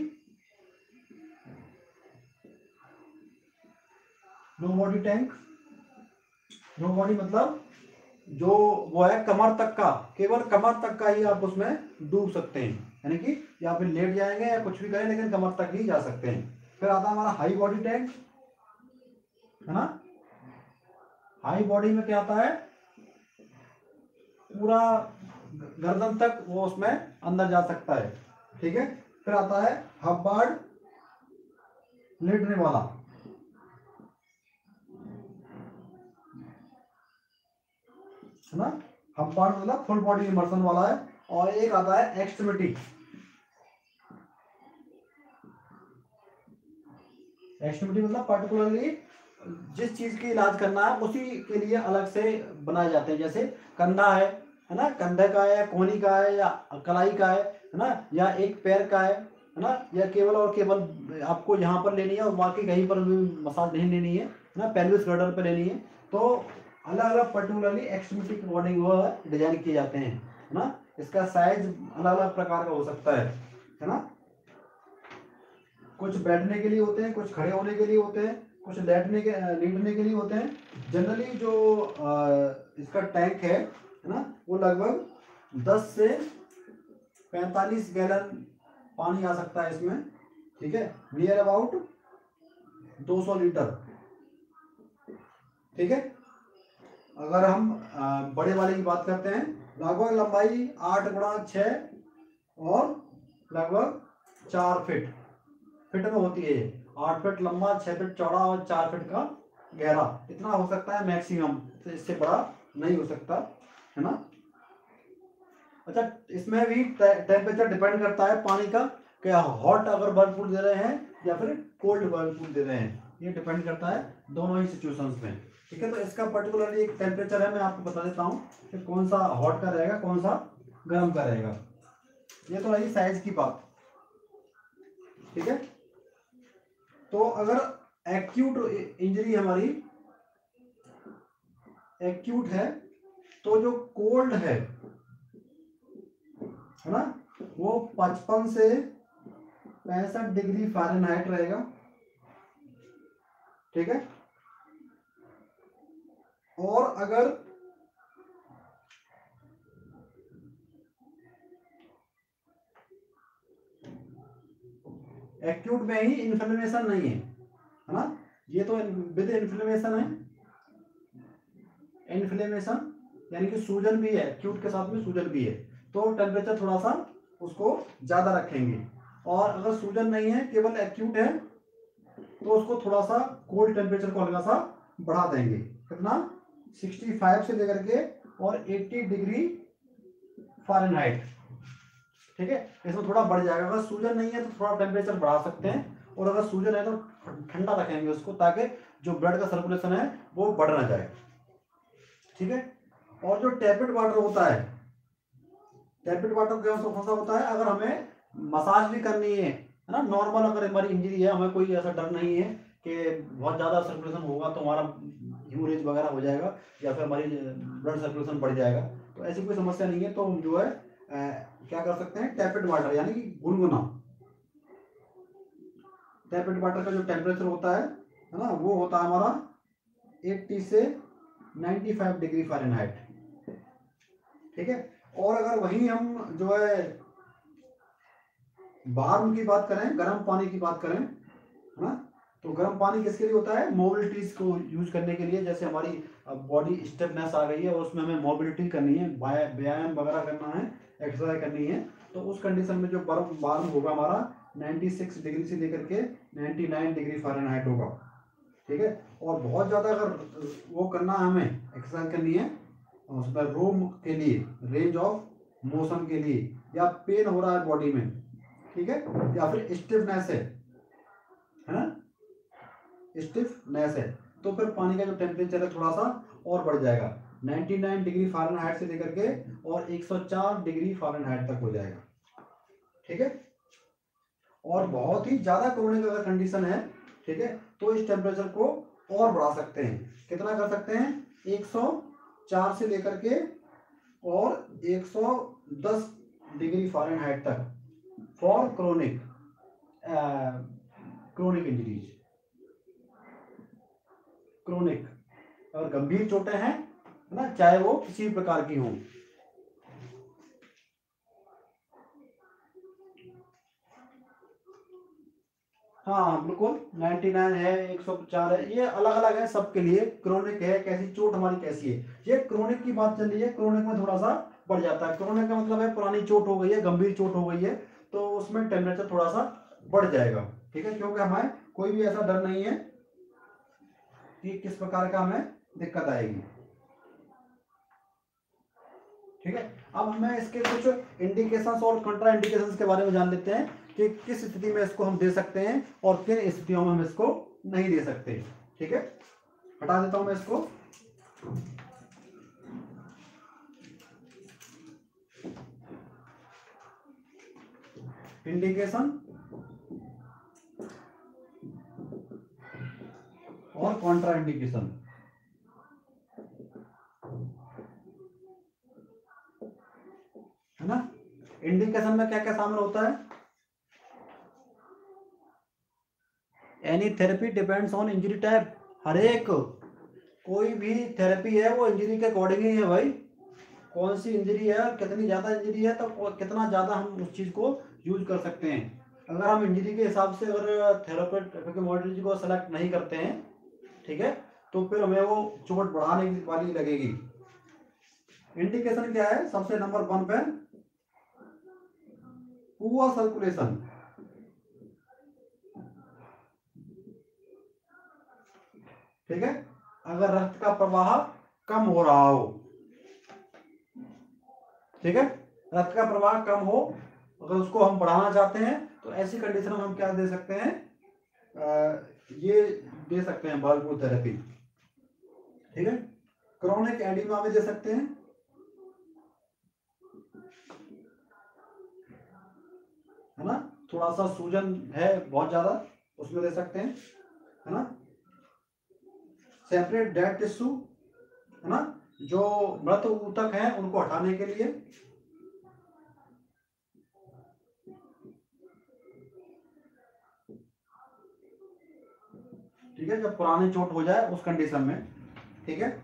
low body tank. Low body मतलब जो वो है कमर तक का, केवल कमर तक का ही आप उसमें डूब सकते हैं, यानी कि या फिर लेट जाएंगे या कुछ भी करें, लेकिन कमर तक ही जा सकते हैं। फिर आता है हमारा हाई बॉडी टैंक, है ना। हाई बॉडी में क्या आता है, पूरा गर्दन तक वो उसमें अंदर जा सकता है। ठीक है, फिर आता है हब्बार्ड, लेटने वाला, है ना, हब्बार्ड मतलब फुल बॉडी इमर्शन वाला है। और एक आता है एक्सट्रीमिटी, एक्सट्रीमिटी मतलब पर्टिकुलरली जिस चीज की इलाज करना है उसी के लिए अलग से बनाए जाते हैं, जैसे कंधा है है ना, कंधे का है, कोहनी का है, या कलाई का है है ना, या एक पैर का है है ना, या केवल और केवल आपको यहाँ पर लेनी है और बाकी कहीं पर भी मसाज नहीं लेनी है, है ना, पेल्विस गर्डर पे लेनी है। तो अलग अलग पर्टिकुलरली एक्सट्रीमिटी के अकॉर्डिंग वो डिजाइन किए जाते हैं, है ना। इसका साइज अलग अलग प्रकार का हो सकता है है ना। कुछ बैठने के लिए होते हैं, कुछ खड़े होने के लिए होते हैं, कुछ लेटने के लेटने के लिए होते हैं। जनरली जो आ, इसका टैंक है है ना, वो लगभग दस से पैंतालीस गैलन पानी आ सकता है इसमें, ठीक है, नियर अबाउट दो सौ लीटर, ठीक है। अगर हम आ, बड़े वाले की बात करते हैं, लगभग लंबाई आठ गुणा छः और लगभग चार फीट फिट में होती है। आठ फीट लंबा, छह फीट चौड़ा और चार फीट का गहरा, इतना हो सकता है मैक्सिमम, तो इससे बड़ा नहीं हो सकता, है ना। अच्छा, इसमें भी टेम्परेचर डिपेंड करता है पानी का, क्या हॉट अगर वर्लपूल दे रहे हैं या फिर कोल्ड वर्लपूल दे रहे हैं, ये डिपेंड करता है दोनों ही सिचुएशंस में, ठीक है। तो इसका पर्टिकुलरली एक टेम्परेचर है, मैं आपको बता देता हूँ कि कौन सा हॉट का रहेगा, कौन सा गर्म का रहेगा। ये तो रही साइज की बात, ठीक है। तो अगर एक्यूट इंजरी हमारी एक्यूट है, तो जो कोल्ड है है ना, वो पचपन से पैंसठ डिग्री फ़ारेनहाइट रहेगा, ठीक है। और अगर एक्यूट में ही इन्फ्लेमेशन नहीं है, है ना, ये तो विद इन्फ्लेमेशन है, इन्फ्लेमेशन यानी कि सूजन भी है, एक्यूट के साथ में सूजन भी है, तो टेम्परेचर थोड़ा सा उसको ज्यादा रखेंगे। और अगर सूजन नहीं है, केवल एक्यूट है, तो उसको थोड़ा सा कोल्ड टेम्परेचर को हल्का सा बढ़ा देंगे, कितना पैंसठ से लेकर के और अस्सी डिग्री फ़ारेनहाइट, ठीक है। इसमें थोड़ा बढ़ जाएगा। अगर सूजन नहीं है तो थोड़ा टेम्परेचर बढ़ा सकते हैं, और अगर सूजन है तो ठंडा रखेंगे उसको, ताकि जो ब्लड का सर्कुलेशन है वो बढ़ ना जाए, ठीक है। और जो टैपिड वाटर होता है, टैपिड वाटर कौन सा होता है, अगर हमें मसाज भी करनी है है ना, नॉर्मल अगर हमारी इंजरी है, हमें कोई ऐसा डर नहीं है कि बहुत ज़्यादा सर्कुलेशन होगा तो हमारा ह्यूमरेज वगैरह हो जाएगा या फिर हमारी ब्लड सर्कुलेशन बढ़ जाएगा, तो ऐसी कोई समस्या नहीं है। तो हम जो है आ, क्या कर सकते हैं, टैपिड वाटर यानी कि गुनगुना, टैपिड वाटर का जो टेम्परेचर होता है है ना, वो होता है हमारा अस्सी से पचानवे डिग्री फ़ारेनहाइट, ठीक है। और अगर वही हम जो है वार्म की बात करें, गर्म पानी की बात करें, है ना, तो गर्म पानी किसके लिए होता है, मोबिलिटीज को यूज करने के लिए। जैसे हमारी बॉडी स्टिफनेस आ गई है और उसमें हमें मोबिलिटी करनी है, व्यायाम वगैरह करना है, एक्सरसाइज करनी है, तो उस कंडीशन में जो बर्फ वार्म होगा हमारा छियानवे डिग्री से लेकर के निन्यानवे डिग्री फ़ारेनहाइट होगा, ठीक है। और बहुत ज़्यादा अगर वो करना है, हमें एक्सरसाइज करनी है उसमें रूम के लिए, रेंज ऑफ मोशन के लिए, या पेन हो रहा है बॉडी में, ठीक है, या फिर स्टिफनेस है है ना, स्टिफनेस है, तो फिर पानी का जो टेम्परेचर है थोड़ा सा और बढ़ जाएगा, निन्यानवे डिग्री फ़ारेनहाइट से लेकर के और एक सौ चार डिग्री फ़ारेनहाइट तक हो जाएगा, ठीक है। और बहुत ही ज्यादा क्रोनिक अगर कंडीशन है, ठीक है, तो इस टेम्परेचर को और बढ़ा सकते हैं। कितना कर सकते हैं, एक सौ चार से लेकर के और एक सौ दस डिग्री फ़ारेनहाइट तक for chronic chronic injuries. Chronic अगर गंभीर चोटें हैं, है ना, चाहे वो किसी प्रकार की हों, हाँ बिल्कुल, निन्यानवे है, एक सौ चार है, ये अलग अलग है सबके लिए। क्रोनिक है, कैसी चोट हमारी कैसी है, ये क्रोनिक की बात चल रही है। क्रोनिक में थोड़ा सा बढ़ जाता है, क्रोनिक का मतलब है पुरानी चोट हो गई है, गंभीर चोट हो गई है, तो उसमें टेम्परेचर थोड़ा सा बढ़ जाएगा, ठीक है, क्योंकि हमें कोई भी ऐसा डर नहीं है कि किस प्रकार का हमें दिक्कत आएगी, ठीक है। अब हमें इसके कुछ इंडिकेशंस और कंट्रा इंडिकेशंस के बारे में जान लेते हैं कि किस स्थिति में इसको हम दे सकते हैं और किन स्थितियों में हम इसको नहीं दे सकते, ठीक है। हटा देता हूं मैं इसको। इंडिकेशन और कॉन्ट्राइंडिकेशन। है ना। इंडिकेशन में क्या क्या शामिल होता है? Any therapy depends on injury type. हर एक कोई भी थेरेपी है वो इंजरी के अकॉर्डिंग ही है भाई। कौन सी इंजरी है, कितनी ज्यादा इंजरी है, तो कितना ज्यादा हम उस चीज को यूज कर सकते हैं। अगर हम इंजरी के हिसाब से अगर थेरेपेटिक मॉडलिटी को सेलेक्ट नहीं करते हैं, ठीक है, तो फिर हमें वो चोट बढ़ाने वाली लगेगी। इंडिकेशन क्या है? सबसे नंबर वन पे पुअर सर्कुलेशन। ठीक है, अगर रक्त का प्रवाह कम हो रहा हो, ठीक है, रक्त का प्रवाह कम हो, अगर उसको हम बढ़ाना चाहते हैं तो ऐसी कंडीशन में हम क्या दे सकते हैं? आ, ये दे सकते हैं बल्ब थेरेपी। ठीक है, क्रोनिक एडिमा में दे सकते हैं, है ना, थोड़ा सा सूजन है बहुत ज्यादा, उसमें दे सकते हैं, है ना। सेपरेट डेड टिश्यू, है ना, जो मृत ऊतक हैं उनको हटाने के लिए। ठीक है, जब पुरानी चोट हो जाए उस कंडीशन में। ठीक है,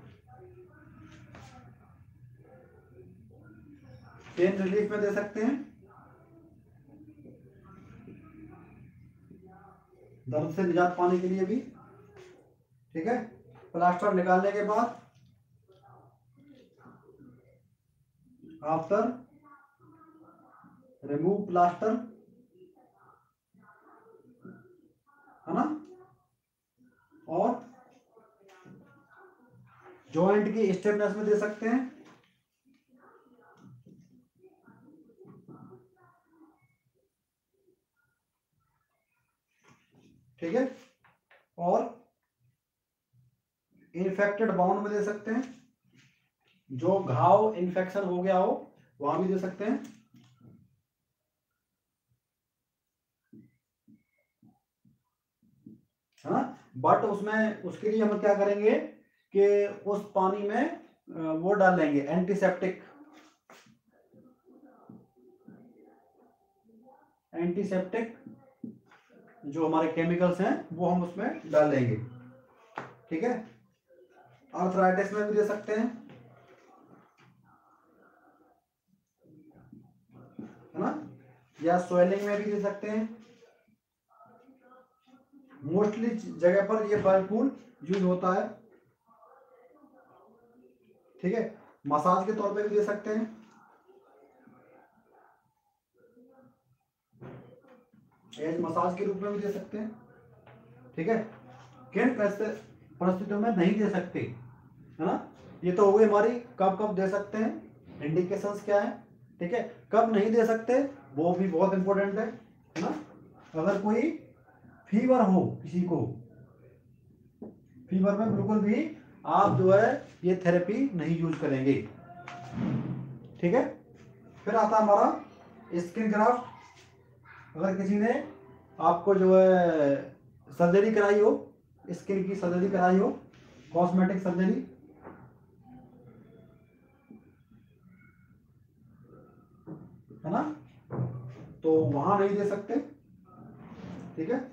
पेन रिलीफ में दे सकते हैं, दर्द से निजात पाने के लिए भी। ठीक है, प्लास्टर निकालने के बाद आफ्टर रिमूव प्लास्टर, है ना, और जॉइंट की स्टेपनेस में दे सकते हैं। ठीक है, और इन्फेक्टेड बाउंड में दे सकते हैं, जो घाव इन्फेक्शन हो गया हो वहां भी दे सकते हैं। है ना, बट उसमें उसके लिए हम क्या करेंगे कि उस पानी में वो डाल लेंगे एंटीसेप्टिक, एंटीसेप्टिक जो हमारे केमिकल्स हैं वो हम उसमें डाल लेंगे। ठीक है, आर्थराइटिस में भी दे सकते हैं, है ना, या स्वेलिंग में भी दे सकते हैं। मोस्टली जगह पर ये व्हर्लपूल यूज होता है। ठीक है, मसाज के तौर पे भी दे सकते हैं, एज मसाज के रूप में भी दे सकते हैं। ठीक है, किन परिस्थितियों में नहीं दे सकते, है ना। ये तो हो गई हमारी कब कब दे सकते हैं, इंडिकेशंस क्या है। ठीक है, कब नहीं दे सकते वो भी बहुत इंपॉर्टेंट है, है ना। अगर कोई फीवर हो किसी को, फीवर में बिल्कुल भी आप जो है ये थेरेपी नहीं यूज करेंगे। ठीक है, फिर आता हमारा स्किन ग्राफ्ट। अगर किसी ने आपको जो है सर्जरी कराई हो, स्किन की सर्जरी कराई हो, कॉस्मेटिक सर्जरी, है ना, तो वहां नहीं दे सकते। ठीक है,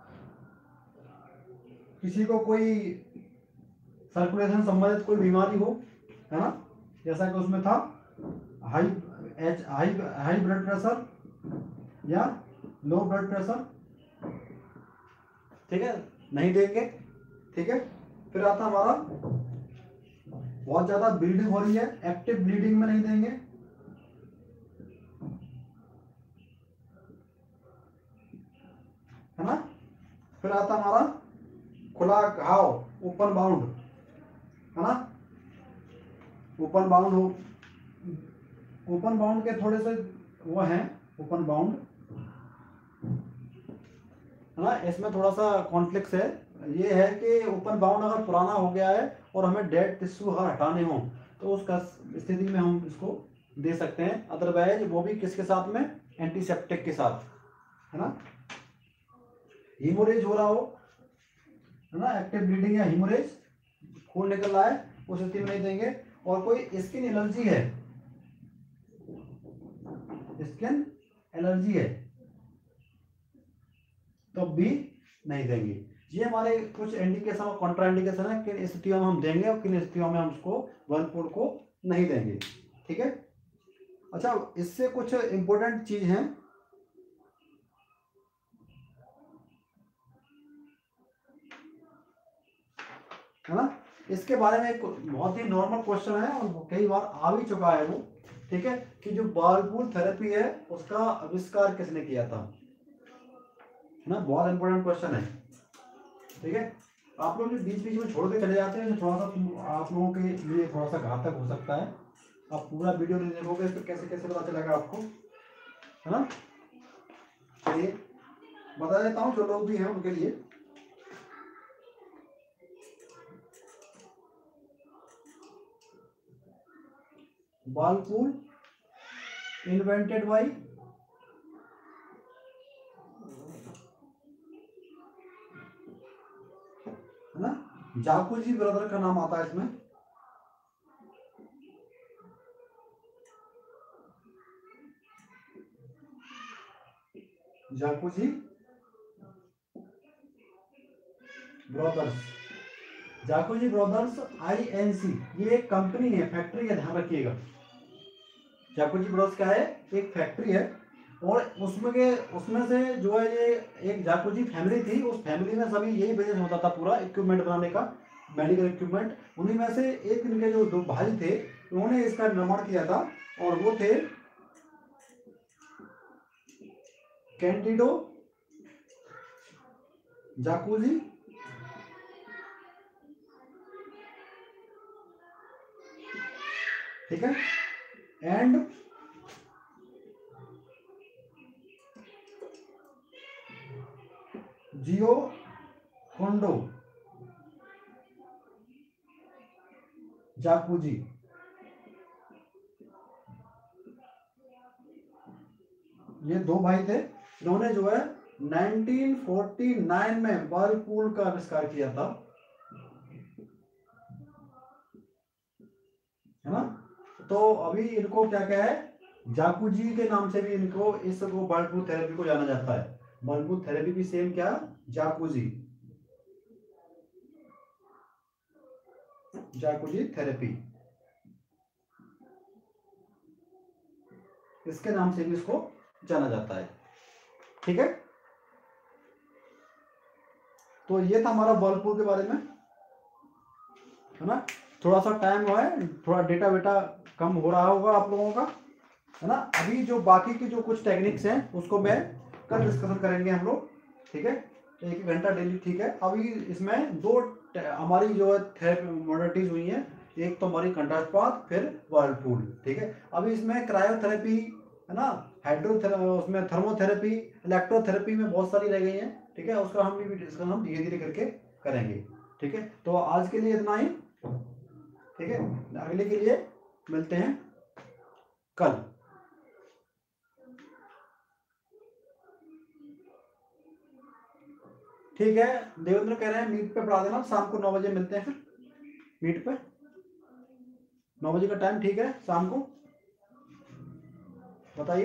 किसी को कोई सर्कुलेशन संबंधित कोई बीमारी हो, है ना, जैसा कि उसमें था high H high high blood pressure या लो ब्लड प्रेशर, ठीक है, नहीं देंगे। ठीक है, फिर आता हमारा बहुत ज्यादा ब्लीडिंग हो रही है, एक्टिव ब्लीडिंग में नहीं देंगे। है ना, फिर आता हमारा खुला घाव, ओपन बाउंड, है ना, ओपन बाउंड हो, ओपन बाउंड के थोड़े से वो हैं, ओपन बाउंड, है ना, इसमें थोड़ा सा कॉन्फ्लिक्ट है। ये है कि ओपन बाउंड अगर पुराना हो गया है और हमें डेड टिश्यू हटाने हो तो उस स्थिति में हम इसको दे सकते हैं, अदरवाइज वो भी किसके साथ में, एंटीसेप्टिक के साथ, है ना। हीमोरेज हो रहा हो है ना, एक्टिव ब्लीडिंग या हिमोरेज, खून निकल रहा है, उस स्थिति में नहीं देंगे। और कोई स्किन एलर्जी है, स्किन एलर्जी है तो भी नहीं देंगे। ये हमारे कुछ इंडिकेशन और कॉन्ट्रा इंडिकेशन है, किन स्थितियों में हम देंगे और किन स्थितियों में हम उसको वर्लपूल को नहीं देंगे। ठीक है। अच्छा, इससे कुछ इंपॉर्टेंट चीज है, है ना, इसके बारे में एक बहुत ही नॉर्मल क्वेश्चन है और कई बार आ भी चुका है वो। ठीक है, कि जो वर्लपूल थेरेपी है उसका आविष्कार किसने किया था, है ना, बहुत इंपॉर्टेंट क्वेश्चन है। ठीक है, आप लोग जो बीच बीच में छोड़ के चले जाते हैं थोड़ा सा आप लोगों के लिए थोड़ा सा घातक हो सकता है। आप पूरा वीडियो नहीं देखोगे तो कैसे कैसे पता चलेगा आपको, है ना। चलिए बता देता हूँ जो लोग भी हैं उनके लिए। वर्लपूल इन्वेंटेड बाय, है ना, जाकुजी ब्रदर का नाम आता है इसमें। Jacuzzi Brothers, Jacuzzi Brothers I N C, ये एक कंपनी है, फैक्ट्री है, ध्यान रखिएगा। जाकुजी ब्रदर्स क्या है, एक फैक्ट्री है और उसमें के उसमें से जो है ये एक जाकुजी फैमिली थी, उस फैमिली में सभी यही बिजनेस होता था, पूरा इक्विपमेंट बनाने का, मेडिकल इक्विपमेंट। उन्हीं में से एक इनके जो दो भाई थे उन्होंने इसका निर्माण किया था और वो थे कैंडिडो जाकुजी ठीक है एंड जियो कोंडो जाकुजी। ये दो भाई थे, इन्होंने जो है नाइनटीन फोर्टी नाइन में वर्लपूल का आविष्कार किया था, है ना। तो अभी इनको क्या क्या है, जाकुजी के नाम से भी इनको इसको वर्लपूल थेरेपी को जाना जाता है। वर्लपूल थेरेपी भी सेम क्या, जाकुजी, जाकुजी थेरेपी, इसके नाम से भी इसको जाना जाता है। ठीक है, तो ये था हमारा वर्लपूल के बारे में, है ना। थोड़ा सा टाइम हुआ है, थोड़ा डेटा वेटा कम हो रहा होगा आप लोगों का, है ना। अभी जो बाकी की जो कुछ टेक्निक्स हैं उसको मैं कल डिस्कशन करेंगे हम लोग। ठीक है, एक एक घंटा डेली। ठीक है, अभी इसमें दो हमारी जो है थेरेपी मॉडलिटीज हुई हैं, एक तो हमारी कंट्रास्ट, फिर वर्लपूल। ठीक है, अभी इसमें क्रायोथेरेपी, है ना, हाइड्रोथेरेपी, उसमें थर्मोथेरेपी, इलेक्ट्रोथेरेपी में बहुत सारी रह गई हैं। ठीक है, उसका हम भी डिस्कशन हम धीरे धीरे करके करेंगे। ठीक है, तो आज के लिए इतना ही। ठीक है, अगले के लिए मिलते हैं कल। ठीक है, देवेंद्र कह रहे हैं मीट पे पढ़ा देना, शाम को नौ बजे मिलते हैं फिर मीट पे, नौ बजे का टाइम ठीक है शाम को, बताइए।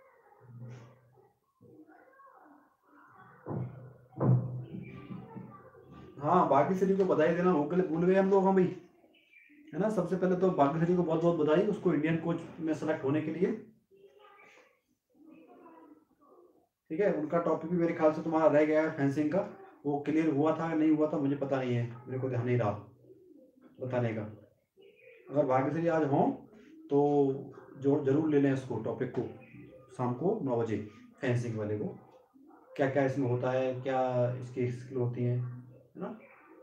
हाँ, भाग्यश्री को बधाई देना, हो गए भूल गए हम लोग, हम भी, है ना। सबसे पहले तो भाग्यश्री को बहुत बहुत बधाई उसको इंडियन कोच में सेलेक्ट होने के लिए। ठीक है, उनका टॉपिक भी मेरे ख्याल से तुम्हारा रह गया है फेंसिंग का, वो क्लियर हुआ था नहीं हुआ था मुझे पता नहीं है, मेरे को ध्यान नहीं रहा बताने का। अगर भाग्यश्री आज हो तो जो जरूर ले लें इसको टॉपिक को, शाम को नौ बजे फेंसिंग वाले को, क्या क्या इसमें होता है, क्या इसकी स्किल होती है, है ना।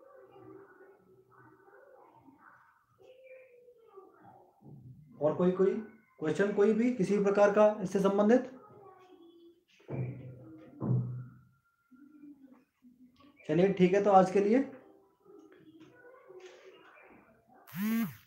और कोई कोई क्वेश्चन, कोई भी किसी भी प्रकार का इससे संबंधित? चलिए ठीक है, तो आज के लिए